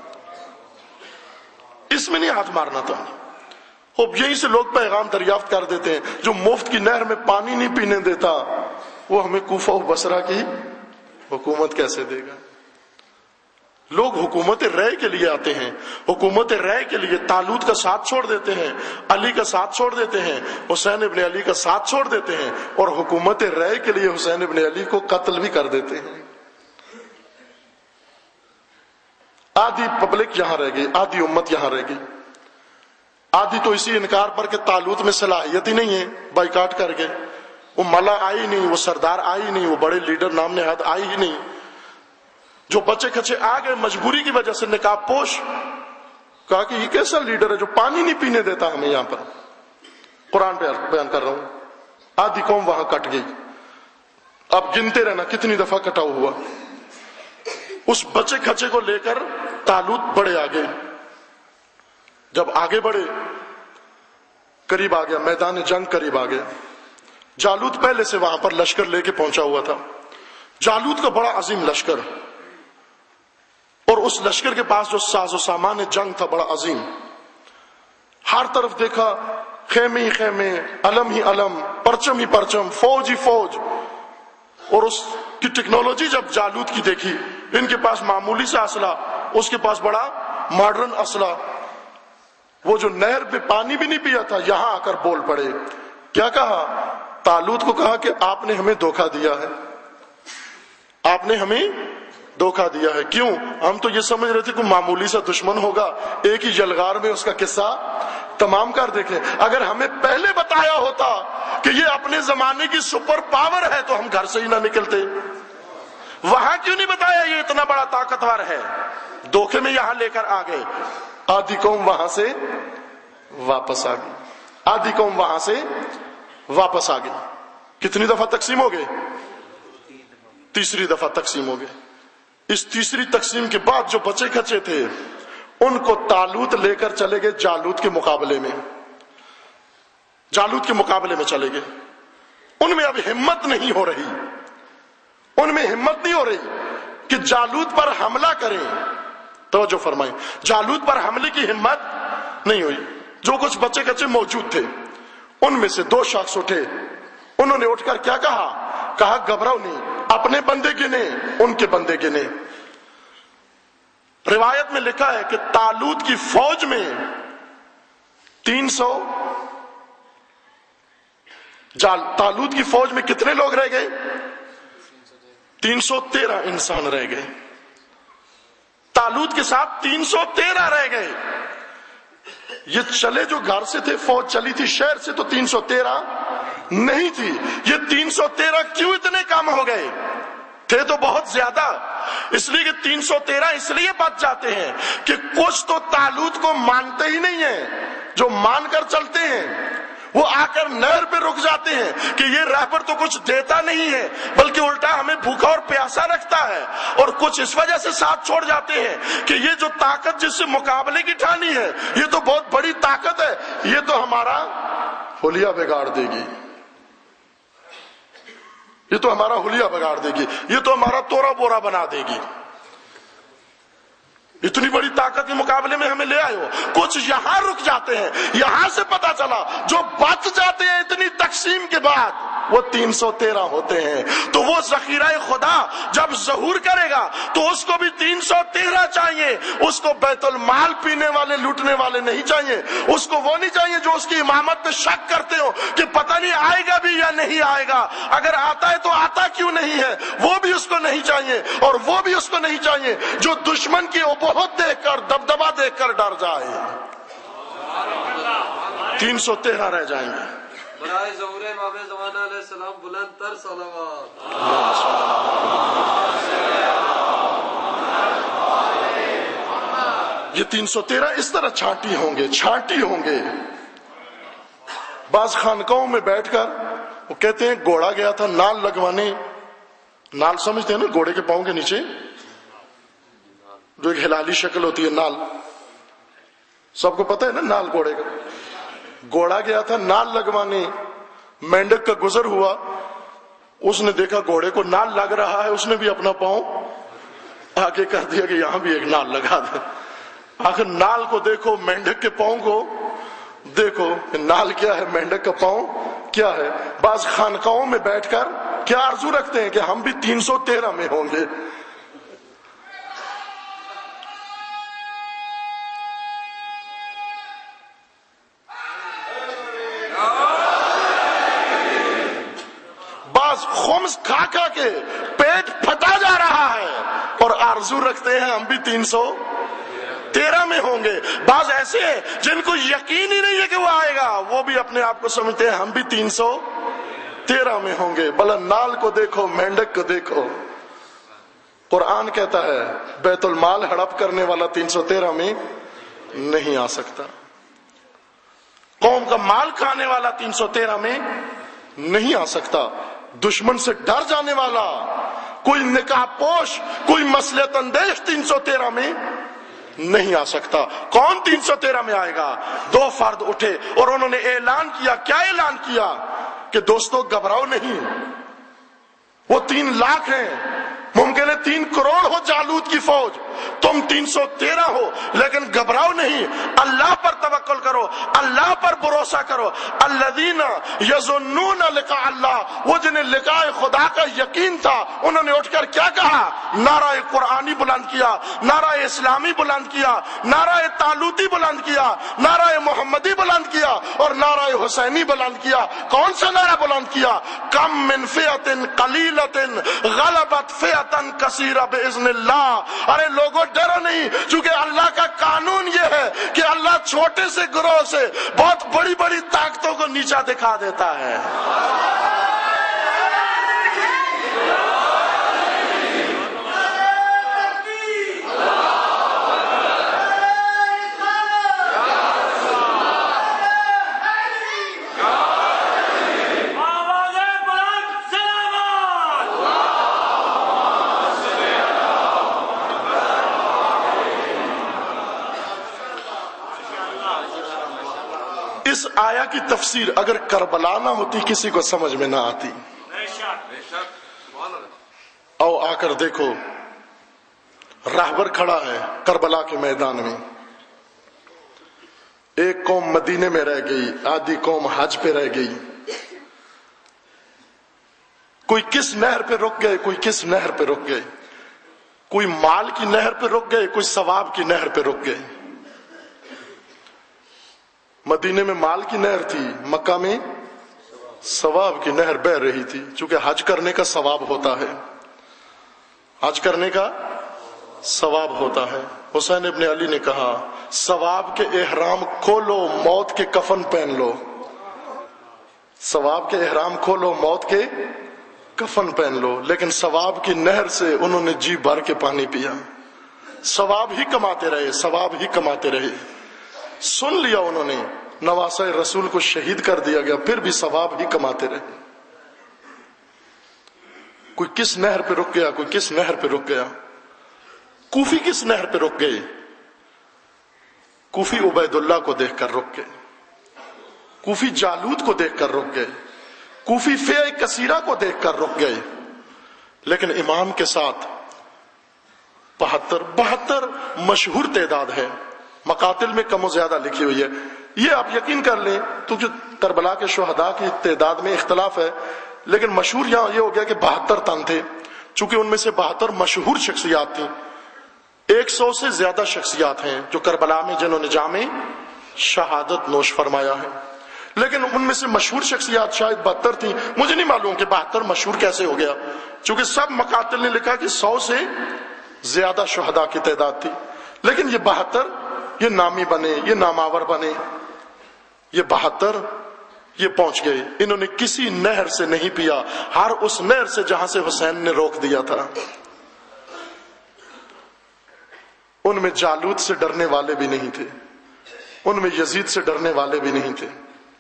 اس میں نہیں ہاتھ مارنا تم نے۔ اب یہیں سے لوگ پیغام دریافت کر دیتے ہیں، جو مفت کی نہر میں پانی نہیں پینے دیتا وہ ہمیں کوفہ و بصرہ کی حکومت کیسے دے گا؟ لوگ حکومت رائے کے لیے آتے ہیں، حکومت رائے کے لیے طالوت کا ساتھ چھوڑ دیتے ہیں، علی کا ساتھ چھوڑ دیتے ہیں، حسین ابن علی کا ساتھ چھوڑ دیتے ہیں، اور حکومت رائے کے لیے حسین ابن علی کو قتل بھی کر دیتے ہیں۔ آدھی پبلک یہاں رہ گئی، آدھی امت یہاں رہ گئی، آدھی تو اسی انکار پر کہ طالوت میں صلاحیت ہی نہیں ہے بائیکاٹ کر گئے، وہ ملا آئی نہیں، وہ سردار آئی نہیں، وہ بڑے لیڈر نام نہاد آئی ہی نہیں، جو بچے کچے آ گئے مجبوری کی وجہ سے نقاب پوش، کہا کہ یہ کیسا لیڈر ہے جو پانی نہیں پینے دیتا ہمیں؟ یہاں پر قرآن پہ بیان کر رہا ہوں، آدھی قوم وہاں کٹ گئی۔ اب گنتے رہنا کتنی دفعہ کٹاؤ ہوا۔ اس بچے کھچے کو لے کر طالوت بڑے آگے. جب آگے بڑھے قریب آ گیا, میدان جنگ قریب آ گیا. جالوت پہلے سے وہاں پر لشکر لے کے پہنچا ہوا تھا. جالوت کا بڑا عظیم لشکر, اور اس لشکر کے پاس جو ساز و سامان جنگ تھا بڑا عظیم. ہر طرف دیکھا خیمے ہی خیمے, علم ہی علم, پرچم ہی پرچم, فوج ہی فوج. اور اس کی ٹیکنالوجی جب جالوت کی دیکھی, ان کے پاس معمولی سا اسلحہ, اس کے پاس بڑا ماڈرن اسلحہ. وہ جو نہر پہ پانی بھی نہیں پیا تھا, یہاں آ کر بول پڑے. کیا کہا؟ طالوت کو کہا کہ آپ نے ہمیں دھوکہ دیا ہے, آپ نے ہمیں دھوکہ دیا ہے. کیوں؟ ہم تو یہ سمجھ رہے تھے کہ معمولی سا دشمن ہوگا, ایک ہی یلغار میں اس کا قصہ تمام کر دیکھیں. اگر ہمیں پہلے بتایا ہوتا کہ یہ اپنے زمانے کی سپر پاور ہے تو ہم گھر سے ہی نہ نکلتے. وہاں کیوں نہیں بتایا یہ اتنا بڑا طاقتور ہے؟ دھوکے میں یہاں لے کر آ گئے. آدھی قوم وہاں سے واپس آ گئی, آدھی قوم وہاں سے واپس آ گئی. کتنی دفعہ تقسیم ہو گئے؟ تیسری دفعہ تقسیم ہو گئے. اس تیسری تقسیم کے بعد جو بچے کھچے تھے ان کو طالوت لے کر چلے گئے جالوت کے مقابلے میں. جالوت کے مقابلے میں چلے گئے. ان میں اب ہمت نہیں ہو رہی, ان میں ہمت نہیں ہو رہی کہ جالوت پر حملہ کریں. توجہ فرمائیں, جالوت پر حملے کی ہمت نہیں ہوئی. جو کچھ بچے کچے موجود تھے ان میں سے 2 شخص اٹھے. انہوں نے اٹھ کر کیا کہا؟ کہا گھبراؤ نہیں, اپنے بندے گنے, ان کے بندے گنے. روایت میں لکھا ہے کہ طالوت کی فوج میں 300 طالوت کی فوج میں کتنے لوگ رہ گئے؟ 313 انسان رہ گئے. طالوت کے ساتھ 313 رہ گئے. یہ چلے جو گھر سے تھے, فوج چلی تھی شہر سے, تو 313 نہیں تھی. یہ 313 کیوں اتنے کم ہو گئے؟ تھے تو بہت زیادہ. اس لیے کہ 313 اس لیے بچ جاتے ہیں کہ کچھ تو طالوت کو مانتے ہی نہیں ہیں. جو مان کر چلتے ہیں وہ آ کر نہر پہ رک جاتے ہیں کہ یہ رہبر تو کچھ دیتا نہیں ہے بلکہ الٹا ہمیں بھوکا اور پیاسا رکھتا ہے. اور کچھ اس وجہ سے ساتھ چھوڑ جاتے ہیں کہ یہ جو طاقت جس سے مقابلے کی ٹھانی ہے یہ تو بہت بڑی طاقت ہے, یہ تو ہمارا حلیہ بگاڑ دے گی, یہ تو ہمارا حلیہ بگاڑ دے گی, یہ تو ہمارا توڑا بورا بنا دے گی. اتنی بڑی طاقت کے مقابلے میں ہمیں لے آئے ہو. کچھ یہاں رک جاتے ہیں. یہاں سے پتا چلا جو بچ جاتے ہیں اتنی تقسیم کے بعد وہ 313 ہوتے ہیں. تو وہ ذخیرہ خدا جب ظہور کرے گا تو اس کو بھی 313 چاہیے. اس کو بیت المال پینے والے لوٹنے والے نہیں چاہیے. اس کو وہ نہیں چاہیے جو اس کی امامت پہ شک کرتے ہو کہ پتہ نہیں آئے گا بھی یا نہیں آئے گا, اگر آتا ہے تو آتا کیوں نہیں ہے. وہ بھی اس کو نہیں چاہیے. اور وہ بھی اس کو نہیں چاہیے جو دشمن کی بہت دیکھ کر, دبدبا دیکھ کر ڈر جائے. 313 رہ جائیں گے. برائے ظہور امام زمانہ علیہ السلام بلند تر صلوات. یہ 313 اس طرح چھانٹی ہوں گے. بعض خانقاہوں میں بیٹھ کر وہ کہتے ہیں گھوڑا گیا تھا نال لگوانے. نال سمجھتے ہیں نا, گھوڑے کے پاؤں کے نیچے جو ایک ہلالی شکل ہوتی ہے نال, سب کو پتہ ہے نا نال گھوڑے کا. گھوڑا گیا تھا نال لگوانے, مینڈک کا گزر ہوا, اس نے دیکھا گھوڑے کو نال لگ رہا ہے, اس نے بھی اپنا پاؤں آگے کر دیا کہ یہاں بھی ایک نال لگا دے. آخر نال کو دیکھو, مینڈک کے پاؤں کو دیکھو, نال کیا ہے مینڈک کا پاؤں کیا ہے. بعض خانقاہوں میں بیٹھ کر کیا آرزو رکھتے ہیں کہ ہم بھی 313 میں ہوں گے. خمس کھا کھا کے پیٹ پھٹا جا رہا ہے اور آرزو رکھتے ہیں ہم بھی 313 میں ہوں گے. بعض ایسے ہیں جن کو یقین ہی نہیں ہے کہ وہ آئے گا, وہ بھی اپنے آپ کو سمجھتے ہیں ہم بھی 313 میں ہوں گے. بھلا نال کو دیکھو, مینڈک کو دیکھو. قرآن کہتا ہے بیت المال ہڑپ کرنے والا 313 میں نہیں آ سکتا. قوم کا مال کھانے والا 313 میں نہیں آ سکتا. دشمن سے ڈر جانے والا کوئی نقاب پوش، کوئی مصلحت اندیش 313 میں نہیں آ سکتا۔ کون 313 میں آئے گا؟ دو فرد اٹھے اور انہوں نے اعلان کیا۔ کیا اعلان کیا؟ کہ دوستو گھبراؤ نہیں، وہ 3 لاکھ ہیں، ممکن ہے 3 کروڑ ہو جالوت کی فوج، تم 313 ہو، لیکن گھبراؤ نہیں، اللہ پر توکل کرو، اللہ پر بھروسہ کرو۔ الذین یظنون لقاء اللہ، وہ جنہیں لقاء خدا کا یقین تھا، انہوں نے اٹھ کر کیا کہا؟ نعرہ قرآنی بلند کیا، نعرہ اسلامی بلند کیا، نعرہ طالوتی بلند کیا، نعرہ محمدی بلند کیا اور نعرہ حسینی بلند کیا۔ کون سا نعرہ بلند کیا؟ کم من فئۃ قلیلۃ غلبت فئۃ کثیرہ باذن اللہ۔ ارے لوگوں ڈرو نہیں، چونکہ اللہ کا قانون یہ ہے کہ اللہ چھوٹے سے گروہ سے بہت بڑی بڑی طاقتوں کو نیچا دکھا دیتا ہے۔ اس آیا کی تفسیر اگر کربلا نہ ہوتی کسی کو سمجھ میں نہ آتی۔ آؤ آ کر دیکھو، راہبر کھڑا ہے کربلا کے میدان میں، ایک قوم مدینے میں رہ گئی، آدھی قوم حج پہ رہ گئی، کوئی کس نہر پہ رک گئے، کوئی کس نہر پہ رک گئے، کوئی مال کی نہر پہ رک گئے، کوئی ثواب کی نہر پہ رک گئے۔ مدینے میں مال کی نہر تھی، مکہ میں ثواب کی نہر بہ رہی تھی، چونکہ حج کرنے کا ثواب ہوتا ہے، حج کرنے کا ثواب ہوتا ہے۔ حسین ابن علی نے کہا ثواب کے احرام کھولو، موت کے کفن پہن لو، ثواب کے احرام کھولو، موت کے کفن پہن لو، لیکن ثواب کی نہر سے انہوں نے جی بھر کے پانی پیا، ثواب ہی کماتے رہے، ثواب ہی کماتے رہے۔ سن لیا انہوں نے، نواسہ رسول کو شہید کر دیا گیا، پھر بھی ثواب ہی کماتے رہے۔ کوئی کس نہر پہ رک گیا، کوئی کس نہر پہ رک گیا۔ کوفی کس نہر پہ رک گئے؟ کوفی عبید اللہ کو دیکھ کر رک گئے، کوفی جالوت کو دیکھ کر رک گئے، کوفی فئہ کثیرہ کو دیکھ کر رک گئے۔ لیکن امام کے ساتھ 72 مشہور تعداد ہے، مقاتل میں کم و زیادہ لکھی ہوئی ہے، یہ آپ یقین کر لیں، تو جو کربلا کے شہداء کی تعداد میں اختلاف ہے، لیکن مشہور یہاں یہ ہو گیا کہ 72 تن تھے، چونکہ ان میں سے 72 مشہور شخصیات تھیں۔ 100 سے زیادہ شخصیات ہیں جو کربلا میں جنہوں نے جام شہادت نوش فرمایا ہے، لیکن ان میں سے مشہور شخصیات شاید 72 تھیں۔ مجھے نہیں معلوم کہ 72 مشہور کیسے ہو گیا، چونکہ سب مقاتل نے لکھا کہ 100 سے زیادہ شہداء کی تعداد تھی، لیکن یہ 72 یہ نامی بنے، یہ ناماور بنے، یہ 72 یہ پہنچ گئے۔ انہوں نے کسی نہر سے نہیں پیا، ہر اس نہر سے جہاں سے حسین نے روک دیا تھا۔ ان میں جالوت سے ڈرنے والے بھی نہیں تھے، ان میں یزید سے ڈرنے والے بھی نہیں تھے،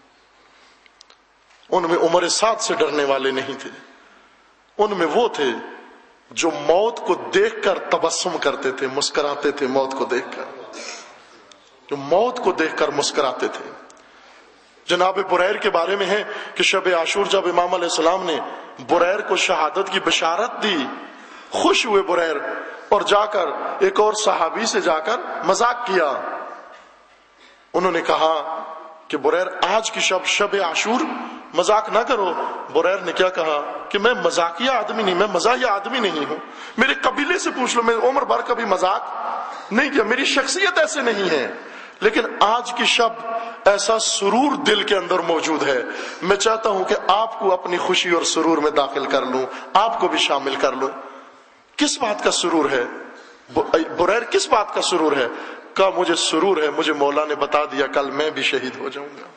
ان میں عمر سعد سے ڈرنے والے نہیں تھے، ان میں وہ تھے جو موت کو دیکھ کر تبسم کرتے تھے، مسکراتے تھے موت کو دیکھ کر، جو موت کو دیکھ کر مسکراتے تھے۔ جناب بریر کے بارے میں ہے کہ شب عاشور جب امام علیہ السلام نے بریر کو شہادت کی بشارت دی، خوش ہوئے بریر، اور جا کر ایک اور صحابی سے جا کر مذاق کیا۔ انہوں نے کہا کہ بریر آج کی شب عاشور مذاق نہ کرو۔ بریر نے کیا کہا کہ میں مذاقیہ آدمی نہیں، میں مزاحیہ آدمی نہیں ہوں، میرے قبیلے سے پوچھ لو، میں عمر بھر کبھی مذاق نہیں کیا، میری شخصیت ایسے نہیں ہے، لیکن آج کی شب ایسا سرور دل کے اندر موجود ہے، میں چاہتا ہوں کہ آپ کو اپنی خوشی اور سرور میں داخل کر لوں، آپ کو بھی شامل کر لوں۔ کس بات کا سرور ہے؟ بریر کس بات کا سرور ہے؟ کہا مجھے سرور ہے، مجھے مولا نے بتا دیا کل میں بھی شہید ہو جاؤں گا۔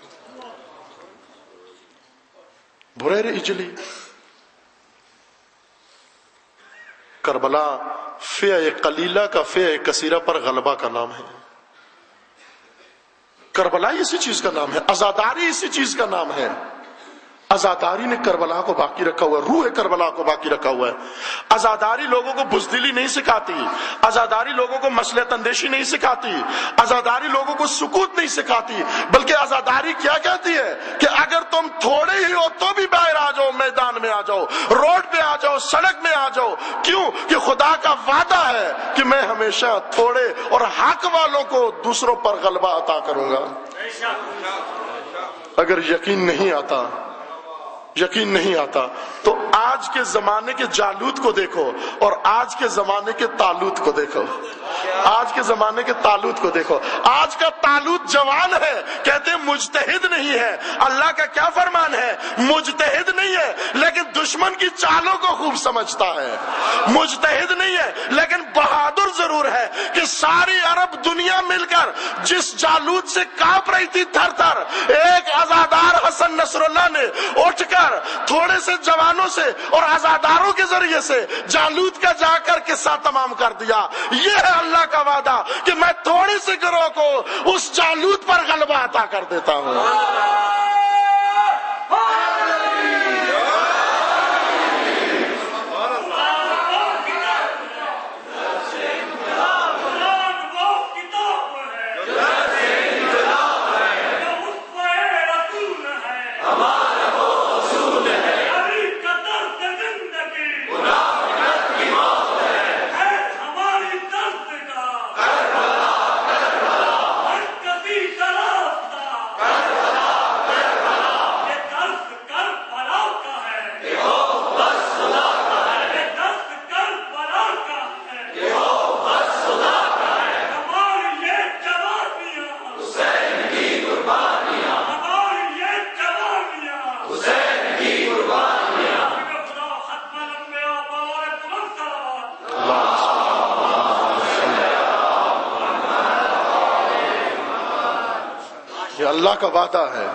بریر اجلی کربلا فئہ قلیلہ کا فئہ کثیرہ پر غلبہ کا نام ہے، کربلا اسی چیز کا نام ہے، عزاداری اسی چیز کا نام ہے، عزاداری نے کربلا کو باقی رکھا ہوا ہے، روح کربلا کو باقی رکھا ہوا ہے۔ عزاداری لوگوں کو بزدلی نہیں سکھاتی، عزاداری لوگوں کو مصلحت اندیشی نہیں سکھاتی، عزاداری لوگوں کو سکوت نہیں سکھاتی، بلکہ عزاداری کیا کہتی ہے کہ اگر تم تھوڑے ہی ہو تو بھی باہر آ جاؤ، میدان میں آ جاؤ، روڈ پہ آ جاؤ، سڑک میں آ جاؤ۔ کیوں؟ کہ خدا کا وعدہ ہے کہ میں ہمیشہ تھوڑے اور حق والوں کو دوسروں پر غلبہ عطا کروں گا۔ اگر یقین نہیں آتا تو آج کے زمانے کے جالوت کو دیکھو اور آج کے زمانے کے طالوت کو دیکھو، آج کے زمانے کے طالوت کو دیکھو۔ آج کا طالوت جوان ہے، کہتے ہیں مجتہد نہیں ہے۔ اللہ کا کیا فرمان ہے؟ مجتہد نہیں ہے لیکن دشمن کی چالوں کو خوب سمجھتا ہے، مجتہد نہیں ہے لیکن بہادر ضرور ہے کہ ساری عرب دنیا مل کر جس جالوت سے کانپ رہی تھی تھر تھر، ایک عزادار حسن نصر اللہ نے اٹھ کر تھوڑے سے جوانوں سے اور عزاداروں کے ذریعے سے جالوت کا جا کر قصہ تمام کر دیا۔ یہ ہے اللہ کا وعدہ کہ میں تھوڑے سے گروہ کو اس جالوت پر غلبہ عطا کر دیتا ہوں۔ اللہ کا وعدہ ہے۔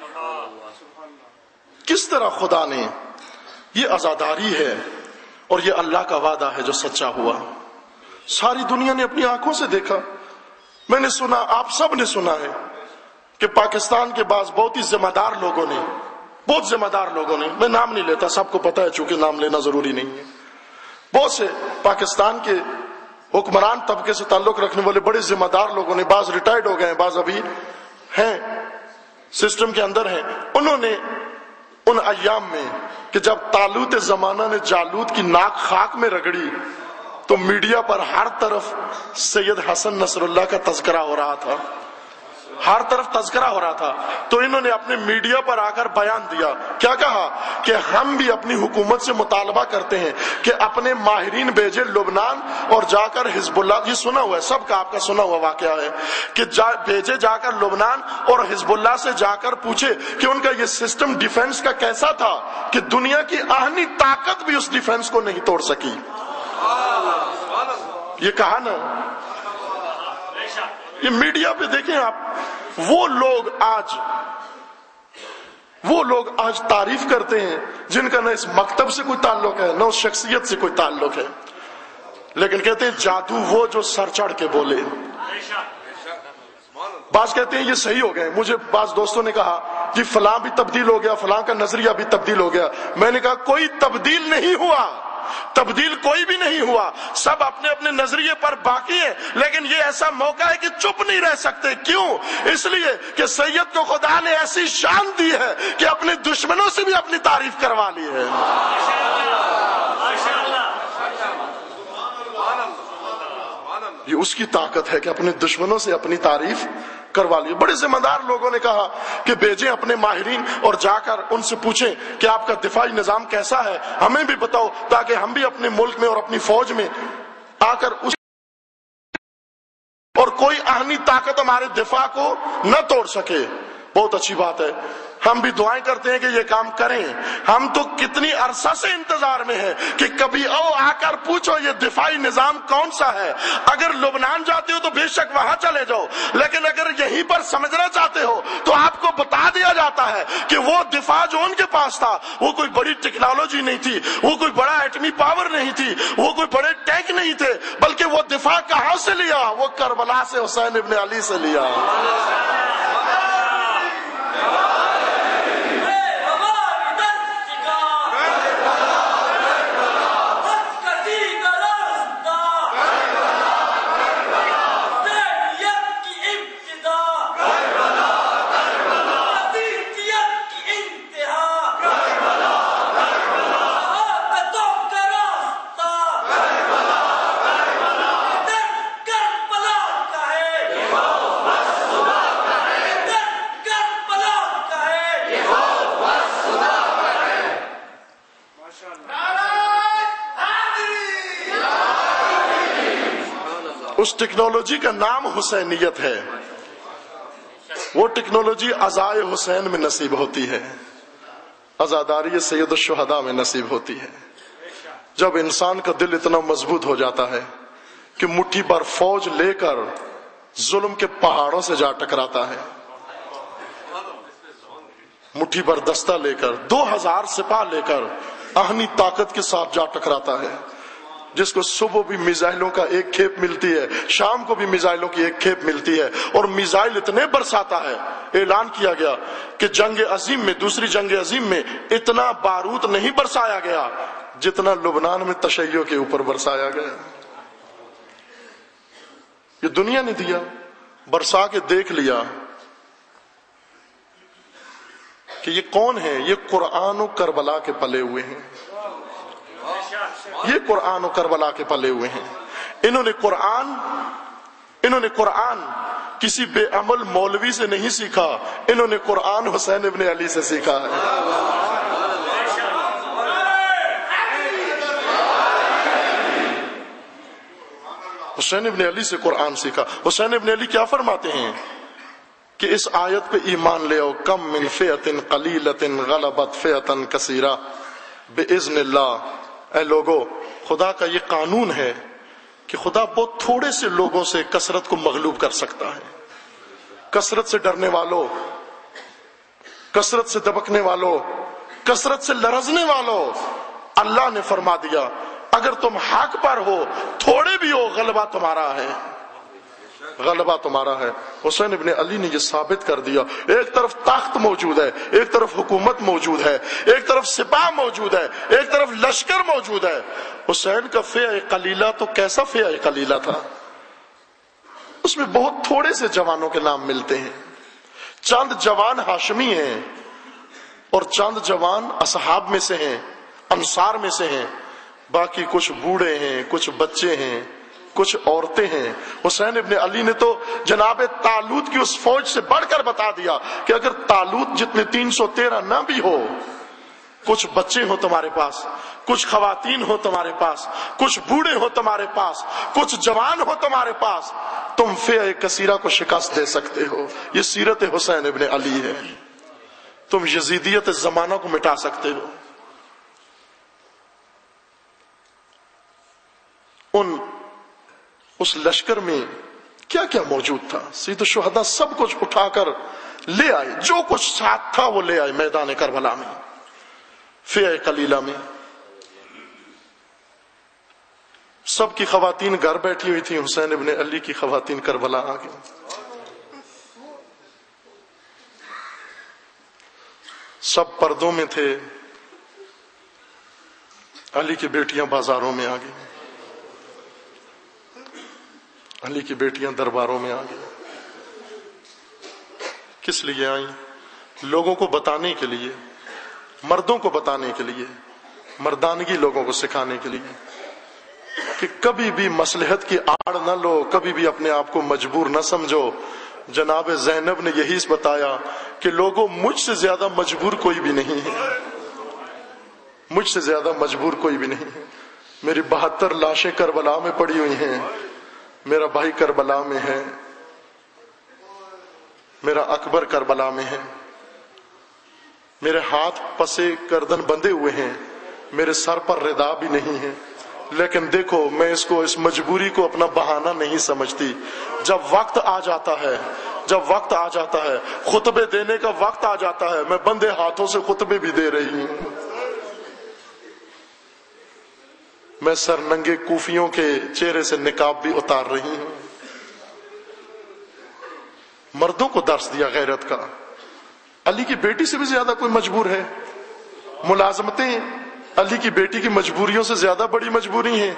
کس طرح خدا نے، یہ عزاداری ہے اور یہ اللہ کا وعدہ ہے جو سچا ہوا۔ ساری دنیا نے اپنی آنکھوں سے دیکھا۔ میں نے سنا، آپ سب نے سنا ہے کہ پاکستان کے بعض بہت ہی ذمہ دار لوگوں نے، میں نام نہیں لیتا، سب کو پتا ہے چونکہ نام لینا ضروری نہیں ہے، بہت سے پاکستان کے حکمران طبقے سے تعلق رکھنے والے بڑے ذمہ دار لوگوں نے، بعض ریٹائرڈ ہو گئے ہیں، بعض ابھی ہیں سسٹم کے اندر ہیں، انہوں نے ان ایام میں کہ جب طالوت زمانہ نے جالوت کی ناک خاک میں رگڑی تو میڈیا پر ہر طرف سید حسن نصر اللہ کا تذکرہ ہو رہا تھا، ہر طرف تذکرہ ہو رہا تھا، تو انہوں نے اپنے میڈیا پر آ کر بیان دیا، کیا کہا کہ ہم بھی اپنی حکومت سے مطالبہ کرتے ہیں کہ اپنے ماہرین بھیجے لبنان اور جا کر حزب اللہ، یہ سنا ہوا ہے سب کا، آپ کا سنا ہوا واقعہ ہے کہ بھیجے جا کر لبنان اور حزب اللہ سے جا کر پوچھے کہ ان کا یہ سسٹم ڈیفنس کا کیسا تھا کہ دنیا کی آہنی طاقت بھی اس ڈیفنس کو نہیں توڑ سکی۔ یہ کہا نا، یہ میڈیا پہ دیکھیں آپ، وہ لوگ آج تعریف کرتے ہیں جن کا نہ اس مکتب سے کوئی تعلق ہے نہ اس شخصیت سے کوئی تعلق ہے، لیکن کہتے ہیں جادو وہ جو سر چڑھ کے بولے۔ بعض کہتے ہیں یہ صحیح ہو گئے، مجھے بعض دوستوں نے کہا کہ فلاں بھی تبدیل ہو گیا، فلاں کا نظریہ بھی تبدیل ہو گیا، میں نے کہا کوئی تبدیل نہیں ہوا، تبدیل کوئی بھی نہیں ہوا، سب اپنے اپنے نظریے پر باقی ہیں، لیکن یہ ایسا موقع ہے کہ چپ نہیں رہ سکتے۔ کیوں؟ اس لیے کہ سید کو خدا نے ایسی شان دی ہے کہ اپنے دشمنوں سے بھی اپنی تعریف کروا لی ہے۔ یہ اس کی طاقت ہے کہ اپنے دشمنوں سے اپنی تعریف کروا لی۔ بڑے ذمہ دار لوگوں نے کہا کہ بھیجیں اپنے ماہرین اور جا کر ان سے پوچھیں کہ آپ کا دفاعی نظام کیسا ہے، ہمیں بھی بتاؤ تاکہ ہم بھی اپنے ملک میں اور اپنی فوج میں آ کر اس اور کوئی آہنی طاقت ہمارے دفاع کو نہ توڑ سکے۔ بہت اچھی بات ہے، ہم بھی دعائیں کرتے ہیں کہ یہ کام کریں۔ ہم تو کتنی عرصہ سے انتظار میں ہیں کہ کبھی آ کر پوچھو یہ دفاعی نظام کون سا ہے۔ اگر لبنان جاتے ہو تو بے شک وہاں چلے جاؤ، لیکن اگر یہیں پر سمجھنا چاہتے ہو تو آپ کو بتا دیا جاتا ہے کہ وہ دفاع جو ان کے پاس تھا وہ کوئی بڑی ٹیکنالوجی نہیں تھی، وہ کوئی بڑا ایٹمی پاور نہیں تھی، وہ کوئی بڑے ٹینک نہیں تھے، بلکہ وہ دفاع کہاں سے لیا؟ وہ کربلا سے حسین ابن علی سے لیا۔ اس ٹیکنالوجی کا نام حسینیت ہے. وہ ٹیکنالوجی عزائے حسین میں نصیب ہوتی ہے، عزاداری سید الشہداء میں نصیب ہوتی ہے. جب انسان کا دل اتنا مضبوط ہو جاتا ہے کہ مٹھی پر فوج لے کر ظلم کے پہاڑوں سے جا ٹکراتا ہے، مٹھی پر دستہ لے کر 2000 سپاہ لے کر آہنی طاقت کے ساتھ جا ٹکراتا ہے، جس کو صبح بھی میزائلوں کا ایک کھیپ ملتی ہے، شام کو بھی میزائلوں کی ایک کھیپ ملتی ہے، اور میزائل اتنے برساتا ہے. اعلان کیا گیا کہ جنگ عظیم میں، دوسری جنگ عظیم میں اتنا بارود نہیں برسایا گیا جتنا لبنان میں تشیع کے اوپر برسایا گیا. یہ دنیا نے دیا، برسا کے دیکھ لیا کہ یہ کون ہے. یہ قرآن و کربلا کے پلے ہوئے ہیں، یہ قرآن و کربلا کے پلے ہوئے ہیں. انہوں نے قرآن کسی بے عمل مولوی سے نہیں سیکھا، انہوں نے قرآن حسین ابن علی سے سیکھا ہے. حسین ابن علی سے قرآن سیکھا. حسین ابن علی کیا فرماتے ہیں کہ اس آیت پہ ایمان لے آؤ، کم من فئۃ قلیلۃ غلبت فئۃ کثیرہ باذن اللہ. اے لوگو، خدا کا یہ قانون ہے کہ خدا بہت تھوڑے سے لوگوں سے کثرت کو مغلوب کر سکتا ہے. کثرت سے ڈرنے والوں، کثرت سے دبکنے والوں، کثرت سے لرزنے والوں، اللہ نے فرما دیا اگر تم حق پر ہو، تھوڑے بھی ہو، غلبہ تمہارا ہے، غلبہ تمہارا ہے. حسین ابن علی نے یہ ثابت کر دیا. ایک طرف تخت موجود ہے، ایک طرف حکومت موجود ہے، ایک طرف سپاہ موجود ہے، ایک طرف لشکر موجود ہے. حسین کا فئہ قلیلہ تو کیسا فئہ قلیلہ تھا، اس میں بہت تھوڑے سے جوانوں کے نام ملتے ہیں. چند جوان ہاشمی ہیں اور چند جوان اصحاب میں سے ہیں، انصار میں سے ہیں، باقی کچھ بوڑھے ہیں، کچھ بچے ہیں، کچھ عورتیں ہیں. حسین ابن علی نے تو جناب طالوت کی اس فوج سے بڑھ کر بتا دیا کہ اگر طالوت جتنے 313 نہ بھی ہو، کچھ بچے ہو تمہارے پاس، کچھ خواتین ہو تمہارے پاس، کچھ بوڑھے ہو تمہارے پاس، کچھ جوان ہو تمہارے پاس، تم فئہ کثیرہ کو شکست دے سکتے ہو. یہ سیرت حسین ابن علی ہے. تم یزیدیت زمانہ کو مٹا سکتے ہو. اس لشکر میں کیا کیا موجود تھا؟ سید الشہداء سب کچھ اٹھا کر لے آئے، جو کچھ ساتھ تھا وہ لے آئے میدان کربلا میں. فئہ قلیلہ میں سب کی خواتین گھر بیٹھی ہوئی تھی، حسین ابن علی کی خواتین کربلا آ گئی. سب پردوں میں تھے، علی کی بیٹیاں بازاروں میں آ گئی، علی کی بیٹیاں درباروں میں آ گئی. کس لیے آئیں؟ لوگوں کو بتانے کے لیے، مردوں کو بتانے کے لیے، مردانگی لوگوں کو سکھانے کے لیے کہ کبھی بھی مصلحت کی آڑ نہ لو، کبھی بھی اپنے آپ کو مجبور نہ سمجھو. جناب زینب نے یہی بتایا کہ لوگوں، مجھ سے زیادہ مجبور کوئی بھی نہیں ہے، مجھ سے زیادہ مجبور کوئی بھی نہیں ہے. میری 72 لاشیں کربلا میں پڑی ہوئی ہیں، میرا بھائی کربلا میں ہے، میرا اکبر کربلا میں ہے، میرے ہاتھ پسے گردن بندھے ہوئے ہیں، میرے سر پر ردا بھی نہیں ہے، لیکن دیکھو میں اس مجبوری کو اپنا بہانہ نہیں سمجھتی. جب وقت آ جاتا ہے، جب وقت آ جاتا ہے، خطبے دینے کا وقت آ جاتا ہے، میں بندے ہاتھوں سے خطبے بھی دے رہی ہوں. میں سر ننگے کوفیوں کے چہرے سے نقاب بھی اتار رہی ہوں. مردوں کو درس دیا غیرت کا. علی کی بیٹی سے بھی زیادہ کوئی مجبور ہے؟ ملازمتیں علی کی بیٹی کی مجبوریوں سے زیادہ بڑی مجبوری ہیں.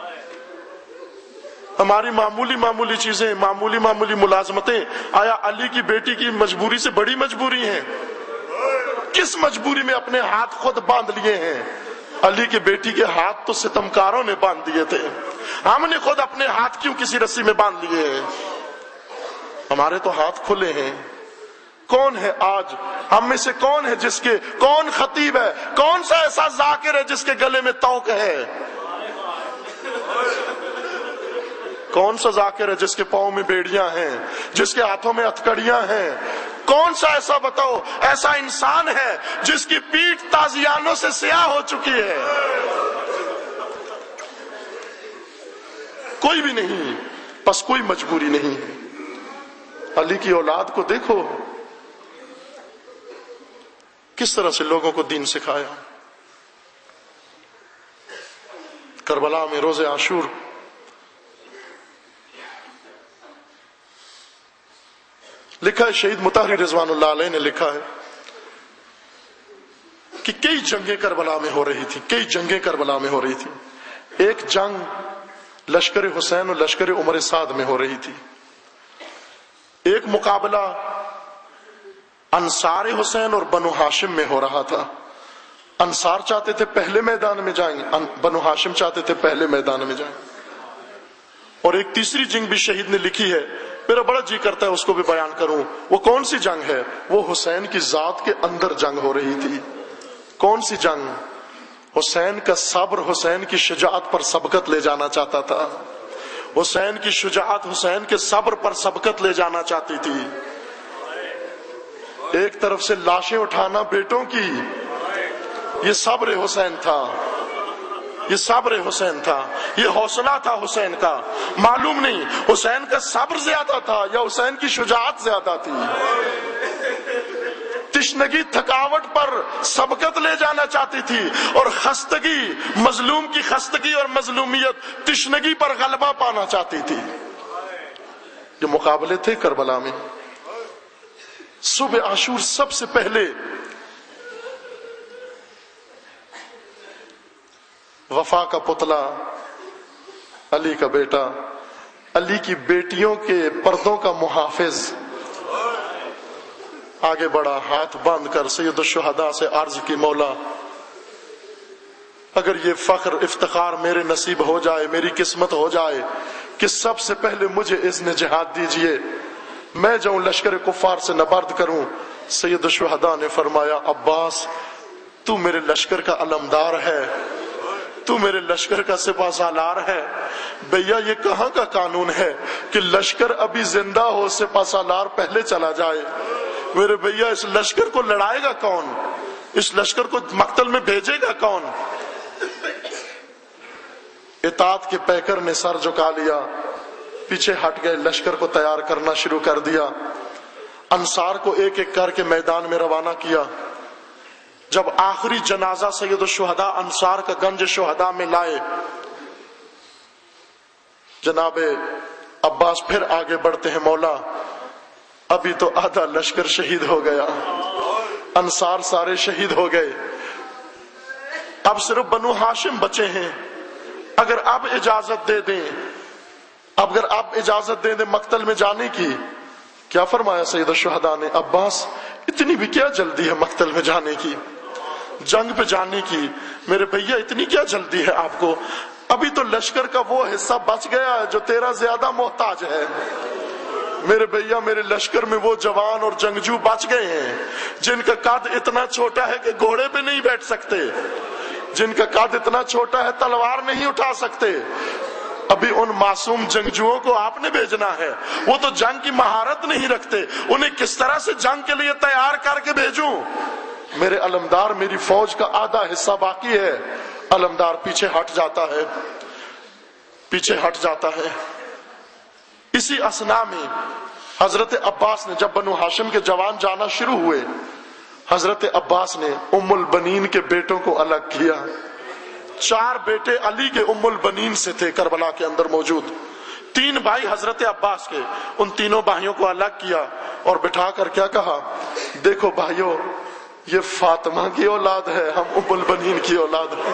ہماری معمولی معمولی چیزیں، معمولی معمولی ملازمتیں آیا علی کی بیٹی کی مجبوری سے بڑی مجبوری ہیں؟ کس مجبوری میں اپنے ہاتھ خود باندھ لیے ہیں؟ علی کی بیٹی کے ہاتھ تو ستمکاروں نے باندھ دیے تھے، ہم نے خود اپنے ہاتھ کیوں کسی رسی میں باندھ لیے ہیں؟ ہمارے تو ہاتھ کھلے ہیں. کون ہے آج ہم میں سے، کون ہے جس کے، کون خطیب ہے، کون سا ایسا ذاکر ہے جس کے گلے میں توق ہے؟ کون سا ذاکر ہے جس کے پاؤں میں بیڑیاں ہیں، جس کے ہاتھوں میں ہتھکڑیاں ہیں؟ کون سا ایسا بتاؤ ایسا انسان ہے جس کی پیٹھ تازیانوں سے سیاہ ہو چکی ہے؟ کوئی بھی نہیں، بس کوئی مجبوری نہیں ہے۔ علی کی اولاد کو دیکھو کس طرح سے لوگوں کو دین سکھایا۔ کربلا میں روز عاشور لکھا ہے، شہید مطہری رضوان اللہ علیہ نے لکھا ہے کہ کئی جنگیں کربلا میں ہو رہی تھی، کئی جنگیں کربلا میں ہو رہی تھی۔ ایک جنگ لشکر حسین اور لشکر عمر سعد میں ہو رہی تھی، ایک مقابلہ انصار حسین اور بنو ہاشم میں ہو رہا تھا۔ انصار چاہتے تھے پہلے میدان میں جائیں، بنو ہاشم چاہتے تھے پہلے میدان میں جائیں۔ اور ایک تیسری جنگ بھی شہید نے لکھی ہے، میرا بڑا جی کرتا ہے اس کو بھی بیان کروں۔ وہ کون سی جنگ ہے؟ وہ حسین کی ذات کے اندر جنگ ہو رہی تھی۔ کون سی جنگ؟ حسین کا صبر حسین کی شجاعت پر سبقت لے جانا چاہتا تھا، حسین کی شجاعت حسین کے صبر پر سبقت لے جانا چاہتی تھی۔ ایک طرف سے لاشیں اٹھانا بیٹوں کی، یہ صبر حسین تھا، یہ صبر حسین تھا، یہ حوصلہ تھا حسین کا۔ معلوم نہیں حسین کا صبر زیادہ تھا یا حسین کی شجاعت زیادہ تھی۔ تشنگی تھکاوٹ پر سبقت لے جانا چاہتی تھی، اور خستگی، مظلوم کی خستگی اور مظلومیت تشنگی پر غلبہ پانا چاہتی تھی۔ یہ مقابلے تھے کربلا میں۔ صبح عاشور سب سے پہلے وفا کا پتلا، علی کا بیٹا، علی کی بیٹیوں کے پردوں کا محافظ آگے بڑھا، ہاتھ باندھ کر سید الشہداء سے عرض کی، مولا اگر یہ فخر افتخار میرے نصیب ہو جائے، میری قسمت ہو جائے کہ سب سے پہلے مجھے اذن جہاد دیجئے، میں جاؤں لشکر کفار سے نبرد کروں۔ سید الشہداء نے فرمایا، عباس تو میرے لشکر کا علمدار ہے، تو میرے لشکر کا سپہ سالار ہے۔ بھیا یہ کہاں کا قانون ہے کہ لشکر ابھی زندہ ہو سپہ سالار پہلے چلا جائے؟ میرے بھیا اس لشکر کو لڑائے گا کون؟ اس لشکر کو مقتل میں بھیجے گا کون؟ اطاعت کے پیکر نے سر جھکا لیا، پیچھے ہٹ گئے، لشکر کو تیار کرنا شروع کر دیا۔ انصار کو ایک ایک کر کے میدان میں روانہ کیا۔ جب آخری جنازہ سید الشہداء انصار کا گنج شہداء میں لائے، جناب عباس پھر آگے بڑھتے ہیں، مولا ابھی تو آدھا لشکر شہید ہو گیا، انصار سارے شہید ہو گئے، اب صرف بنو ہاشم بچے ہیں، اگر اب اجازت دے دیں، اگر اب اجازت دے دیں مقتل میں جانے کی۔ کیا فرمایا سید الشہداء نے؟ عباس اتنی بھی کیا جلدی ہے مقتل میں جانے کی، جنگ پہ جانے کی؟ میرے بھیا اتنی کیا جلدی ہے آپ کو؟ ابھی تو لشکر کا وہ حصہ بچ گیا ہے جو تیرا زیادہ محتاج ہے۔ میرے بھیا میرے لشکر میں وہ جوان اور جنگجو بچ گئے ہیں جن کا قد اتنا چھوٹا ہے کہ گھوڑے پہ نہیں بیٹھ سکتے، جن کا قد اتنا چھوٹا ہے تلوار نہیں اٹھا سکتے۔ ابھی ان معصوم جنگجوؤں کو آپ نے بھیجنا ہے، وہ تو جنگ کی مہارت نہیں رکھتے، انہیں کس طرح سے جنگ کے لیے تیار کر کے بھیجوں؟ میرے علمدار، میری فوج کا آدھا حصہ باقی ہے۔ علمدار پیچھے ہٹ جاتا ہے، پیچھے ہٹ جاتا ہے۔ اسی اثنا میں حضرت عباس نے، جب بنو ہاشم کے جوان جانا شروع ہوئے، حضرت عباس نے ام البنین کے بیٹوں کو الگ کیا۔ 4 بیٹے علی کے ام البنین سے تھے کربلا کے اندر موجود، 3 بھائی حضرت عباس کے، ان تینوں بھائیوں کو الگ کیا اور بٹھا کر کیا کہا، دیکھو بھائیوں یہ فاطمہ کی اولاد ہے، ہم ام البنین کی اولاد ہیں۔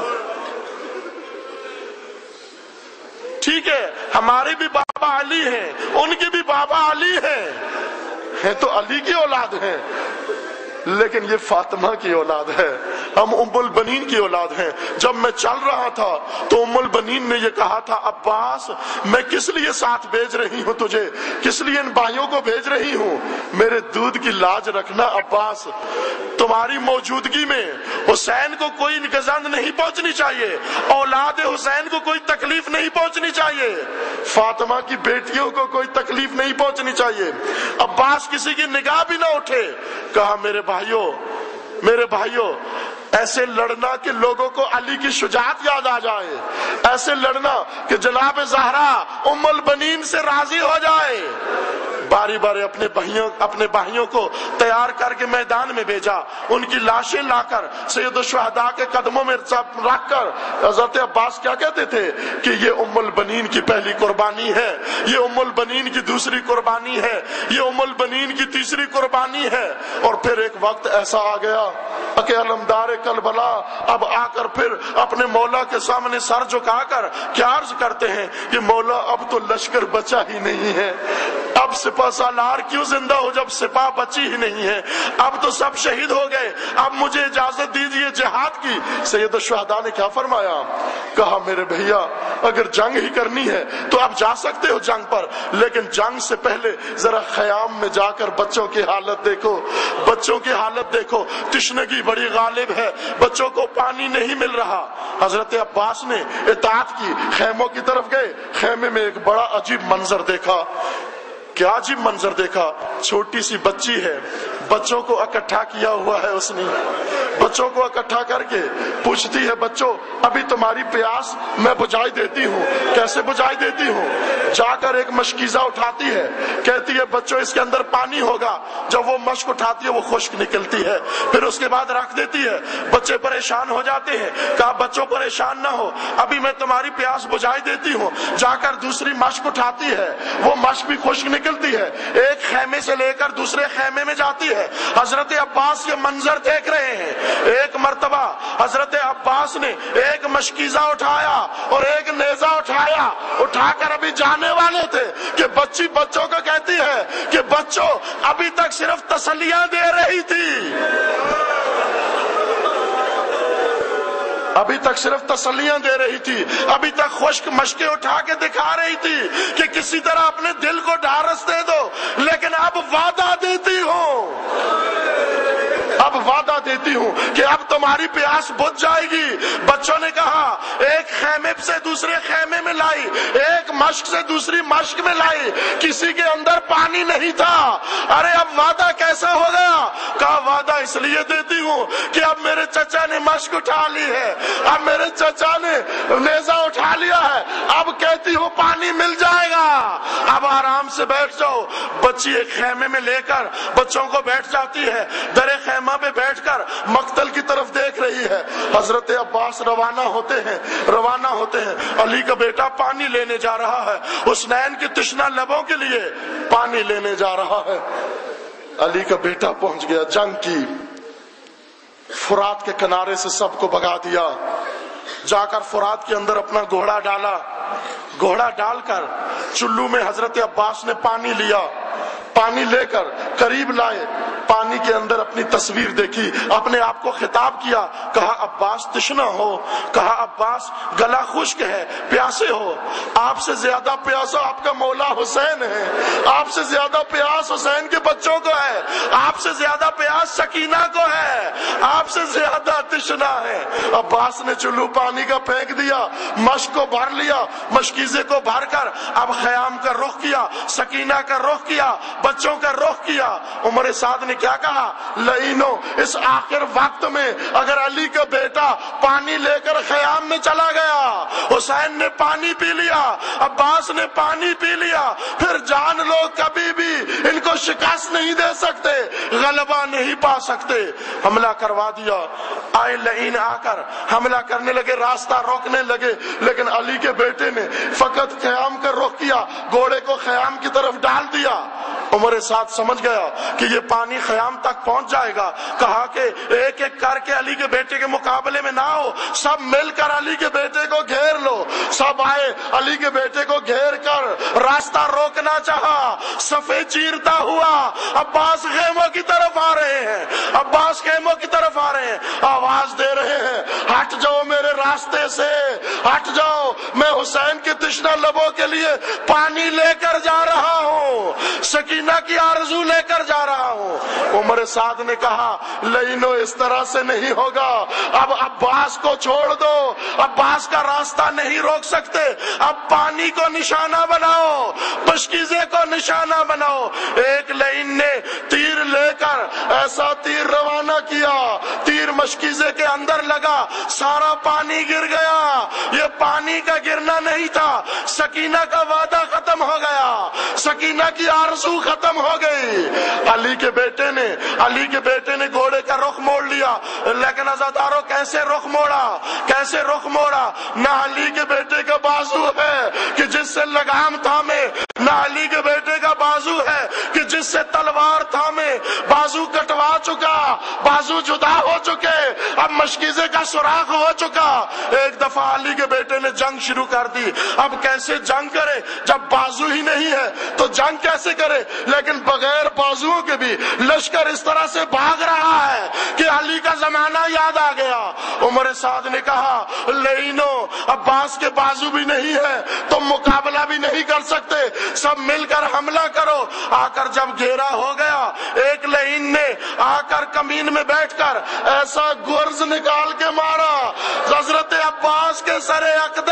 ٹھیک ہے ہمارے بھی بابا علی ہیں، ان کے بھی بابا علی ہیں تو علی کی اولاد ہیں، لیکن یہ فاطمہ کی اولاد ہے، ہم ام البنین کی اولاد ہیں۔ جب میں چل رہا تھا تو ام البنین نے یہ کہا تھا عباس میں کس لیے ساتھ بھیج رہی ہوں تجھے، کس لیے ان بھائیوں کو بھیج رہی ہوں، میرے دودھ کی لاج رکھنا عباس، تمہاری موجودگی میں حسین کو کوئی گزند نہیں پہنچنی چاہیے، اولاد حسین کو کوئی تکلیف نہیں پہنچنی چاہیے، فاطمہ کی بیٹیوں کو کوئی تکلیف نہیں پہنچنی چاہیے۔ عباس کسی کی نگاہ بھی نہ اٹھے، کہا میرے بھائیوں ایسے لڑنا کہ لوگوں کو علی کی شجاعت یاد آ جائے، ایسے لڑنا کہ جناب زہرا ام البنین سے راضی ہو جائے۔ باری باری اپنے بھائیوں کو تیار کر کے میدان میں بھیجا، ان کی لاشیں لا کر سید الشہداء کے قدموں میں رکھ کر حضرت عباس کیا کہتے تھے کہ یہ ام البنین کی پہلی قربانی ہے، یہ ام البنین کی دوسری قربانی ہے، یہ ام البنین کی تیسری قربانی ہے۔ اور پھر ایک وقت ایسا آ گیا کہ علمدار کربلا اب آ کر پھر اپنے مولا کے سامنے سر جھکا کر کیا عرض کرتے ہیں کہ مولا اب تو لشکر بچا ہی نہیں ہے، اب سپہ سالار کیوں زندہ ہو جب سپاہ بچی ہی نہیں ہے، اب تو سب شہید ہو گئے، اب مجھے اجازت دیجیے جہاد کی۔ سید الشہداء نے کیا فرمایا؟ کہا میرے بھیا اگر جنگ ہی کرنی ہے تو آپ جا سکتے ہو جنگ پر، لیکن جنگ سے پہلے ذرا خیام میں جا کر بچوں کی حالت دیکھو، بچوں کی حالت دیکھو، تشنگی بڑی غالب ہے، بچوں کو پانی نہیں مل رہا۔ حضرت عباس نے اطاعت کی، خیموں کی طرف گئے، خیمے میں ایک بڑا عجیب منظر دیکھا۔ کیا عجیب منظر دیکھا؟ چھوٹی سی بچی ہے، بچوں کو اکٹھا کیا ہوا ہے، اس نے بچوں کو اکٹھا کر کے پوچھتی ہے بچوں ابھی تمہاری پیاس میں بجھائی دیتی ہوں۔ کیسے بجھائی دیتی ہوں؟ جا کر ایک مشکیزہ اٹھاتی ہے، کہتی ہے بچوں اس کے اندر پانی ہوگا، جب وہ مشک اٹھاتی ہے وہ خشک نکلتی ہے، پھر اس کے بعد رکھ دیتی ہے۔ بچے پریشان ہو جاتے ہیں، کہا بچوں پریشان نہ ہو، ابھی میں تمہاری پیاس بجھائی دیتی ہوں۔ جا کر دوسری مشک اٹھاتی ہے، وہ مشک بھی خشک نکلتی ہے، ایک خیمے سے لے کر دوسرے خیمے میں جاتی ہے۔ حضرت عباس یہ منظر دیکھ رہے ہیں۔ ایک مرتبہ حضرت عباس نے ایک مشکیزہ اٹھایا اور ایک نیزہ اٹھا کر ابھی جانے والے تھے کہ بچی بچوں کو کہتی ہے کہ بچوں ابھی تک صرف تسلیاں دے رہی تھی، ابھی تک صرف تسلیاں دے رہی تھی، ابھی تک خشک مشکیں اٹھا کے دکھا رہی تھی کہ کسی طرح اپنے دل کو ڈھارس دے دو، لیکن اب وعدہ دیتی ہوں، اب وعدہ دیتی ہوں کہ اب تمہاری پیاس بجھ جائے گی۔ بچوں نے کہا ایک خیمے سے دوسرے خیمے میں لائی، ایک مشک سے دوسری مشک میں لائی، کسی کے اندر پانی نہیں تھا۔ ارے اب وعدہ کیسا ہو گیا؟ کہا وعدہ اس لیے دیتی ہوں کہ اب میرے چچا نے مشک اٹھا لی ہے، اب میرے چچا نے نیزہ اٹھا لیا ہے، اب کہتی ہوں پانی مل جائے گا، اب آرام سے بیٹھ جاؤ۔ بچی ایک خیمے میں لے کر بچوں کو بیٹھ جاتی ہے، درے خیمہ پہ بیٹھ کر مقتل کی طرف دیکھ رہی ہے۔ حضرت عباس روانہ ہوتے ہیں، علی کا بیٹا پانی لینے جا رہا ہے، حسنین کی تشنہ لبوں کے لیے پانی لینے جا رہا ہے۔ علی کا بیٹا پہنچ گیا، جنگ کی، فرات کے کنارے سے سب کو بھگا دیا، جا کر فرات کے اندر اپنا گھوڑا ڈالا، گھوڑا ڈال کر چلو میں حضرت عباس نے پانی لیا، پانی لے کر قریب لائے، پانی کے اندر اپنی تصویر دیکھی، اپنے آپ کو خطاب کیا، کہا عباس تشنا ہو، کہا عباس گلا خشک ہے، پیاسے ہو، آپ سے زیادہ پیاسا آپ کا مولا حسین ہے، آپ سے زیادہ پیاس حسین کے بچوں کو ہے، آپ سے زیادہ پیاس سکینہ کو ہے، آپ سے زیادہ تشنا ہے۔ عباس نے چلو پانی کا پھینک دیا، مشک کو بھر لیا، مشکیزے کو بھر کر اب خیام کا رخ کیا، سکینہ کا رخ کیا، بچوں کا رخ کیا۔ عمر سعد نے کیا کہا؟ لعینو اس آخر وقت میں اگر علی کا بیٹا پانی لے کر خیام میں چلا گیا، حسین نے پانی پی لیا، عباس نے پانی پی لیا، پھر جان لو کبھی بھی ان کو شکست نہیں دے سکتے، غلبہ نہیں پا سکتے۔ حملہ کروا دیا، آئے لعین آ کر حملہ کرنے لگے، راستہ روکنے لگے، لیکن علی کے بیٹے نے فقط خیام کا رخ کیا، گھوڑے کو خیام کی طرف ڈال دیا۔ عمر سعد سمجھ گیا کہ یہ پانی خیام تک پہنچ جائے گا، کہا کہ ایک ایک کر کے علی کے بیٹے کے مقابلے میں نہ ہو، سب مل کر علی کے بیٹے کو گھیر لو۔ سب آئے، علی کے بیٹے کو گھیر کر راستہ روکنا چاہا، صفے چیرتا ہوا عباس خیموں کی طرف آ رہے ہیں، عباس خیموں کی طرف آ رہے ہیں، آواز دے رہے ہیں ہٹ جاؤ میرے راستے سے، ہٹ جاؤ، میں حسین کی تشنہ لبوں کے لیے پانی لے کر جا رہا ہوں، سکینہ کی آرزو لے کر جا رہا ہوں۔ عمر سعد نے کہا لینو اس طرح سے نہیں ہوگا، اب عباس کو چھوڑ دو، عباس کا راستہ نہیں روک سکتے، اب پانی کو نشانہ بناؤ، مشکیزے کو نشانہ بناؤ۔ ایک لین نے تیر لے کر ایسا تیر روانہ کیا، تیر مشکیزے کے اندر لگا، سارا پانی گر گیا۔ یہ پانی کا گرنا نہیں تھا، سکینہ کا وعدہ ختم ہو گیا، سکینہ کی آرزو ختم ہو گئی۔ علی کے بیٹے نے گھوڑے کا رخ موڑ لیا، لیکن عزادارو کیسے رخ موڑا، کیسے رخ موڑا؟ نہ علی کے بیٹے کا بازو ہے کہ جس سے لگام تھامے، نہ علی کے بیٹے کا بازو ہے کہ جس سے تلوار تھامے، بازو کٹوا چکا، بازو جدا ہو چکے، اب مشکیزے کا سوراخ ہو چکا۔ ایک دفعہ علی کے بیٹے نے جنگ شروع کر دی، اب کیسے جنگ کرے جب بازو ہی نہیں ہے تو جنگ کیسے کرے؟ لیکن بغیر بازوؤں کے بھی لشکر اس طرح سے بھاگ رہا ہے کہ علی کا زمانہ یاد آ گیا۔ عمر سعد نے کہا لینو عباس کے بازو بھی نہیں ہے، تم مقابلہ بھی نہیں کر سکتے، سب مل کر حملہ کرو۔ آ کر جب گھیرا ہو گیا، ایک لین نے آ کر کمین میں بیٹھ کر ایسا گرز نکال کے مارا حضرت عباس کے سر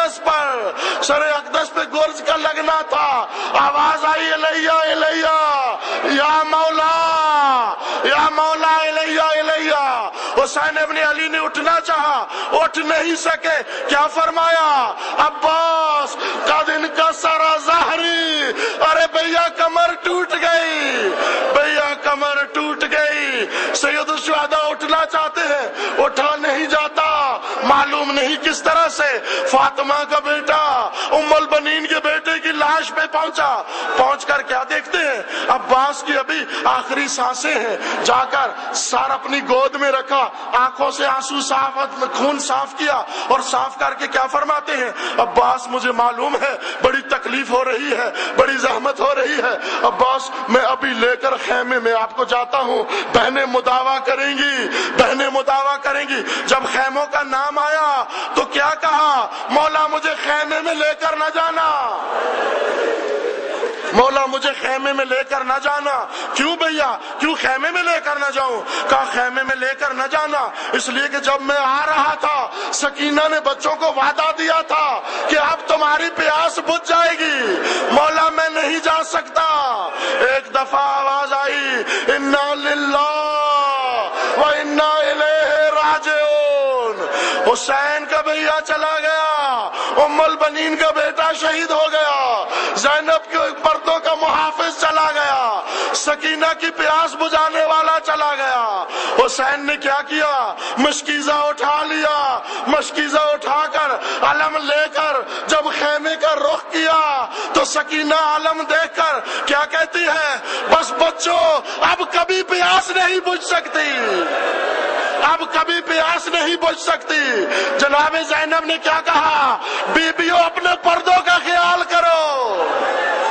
اقدس پہ گرز کا لگنا تھا۔ آواز آئی الیہ الیہ یا مولا، یا مولا الیہ الیہ۔ حسین ابن علی نے اٹھنا چاہا، اٹھ نہیں سکے، کیا فرمایا؟ عباس قد انکسر ظہری، ارے بھیا کمر ٹوٹ گئی، بھیا کمر ٹوٹ گئی۔ سید الشہداء اٹھنا چاہتے ہیں، اٹھا نہیں جاتا، معلوم نہیں کس طرح سے۔ فاطمہ کا بیٹا ام البنین کے بیٹے کی لاش پہ پہنچ کر کیا دیکھتے ہیں؟ عباس کی ابھی آخری سانسیں ہیں، جا کر سر اپنی گود میں رکھا، آنکھوں سے آنسو خون صاف کیا اور صاف کر کے کیا فرماتے ہیں؟ عباس مجھے معلوم ہے بڑی تکلیف ہو رہی ہے، بڑی زحمت ہو رہی ہے، عباس میں ابھی لے کر خیمے میں آپ کو جاتا ہوں، بہنیں مداوا کریں گی، بہنیں مداوا کریں گی۔ جب خیموں کا نام آیا تو کیا کہا؟ مولا مجھے خیمے میں لے کر نہ جانا، مولا مجھے خیمے میں لے کر نہ جانا۔ کیوں بھیا، کیوں خیمے میں لے کر نہ جاؤں؟ کہا خیمے میں لے کر نہ جانا اس لیے کہ جب میں آ رہا تھا سکینہ نے بچوں کو وعدہ دیا تھا کہ اب تمہاری پیاس بجھ جائے گی، مولا میں نہیں جا سکتا۔ ایک دفعہ آواز آئی انا للہ و انا الیہ راجعون، حسین کا بھیا چلا گیا، ام البنین کا بیٹا شہید ہو گیا، زینب کے پردوں کا محافظ چلا گیا، سکینہ کی پیاس بجھانے والا چلا گیا۔ حسین نے کیا کیا؟ مشکیزہ اٹھا لیا، مشکیزہ اٹھا کر علم لے کر جب خیمے کا رخ کیا تو سکینہ علم دیکھ کر کیا کہتی ہے؟ بس بچوں اب کبھی پیاس نہیں بجھ سکتی، اب کبھی پیاس نہیں بجھ سکتی۔ جناب زینب نے کیا کہا؟ بیبیوں اپنے پردوں کا خیال کرو،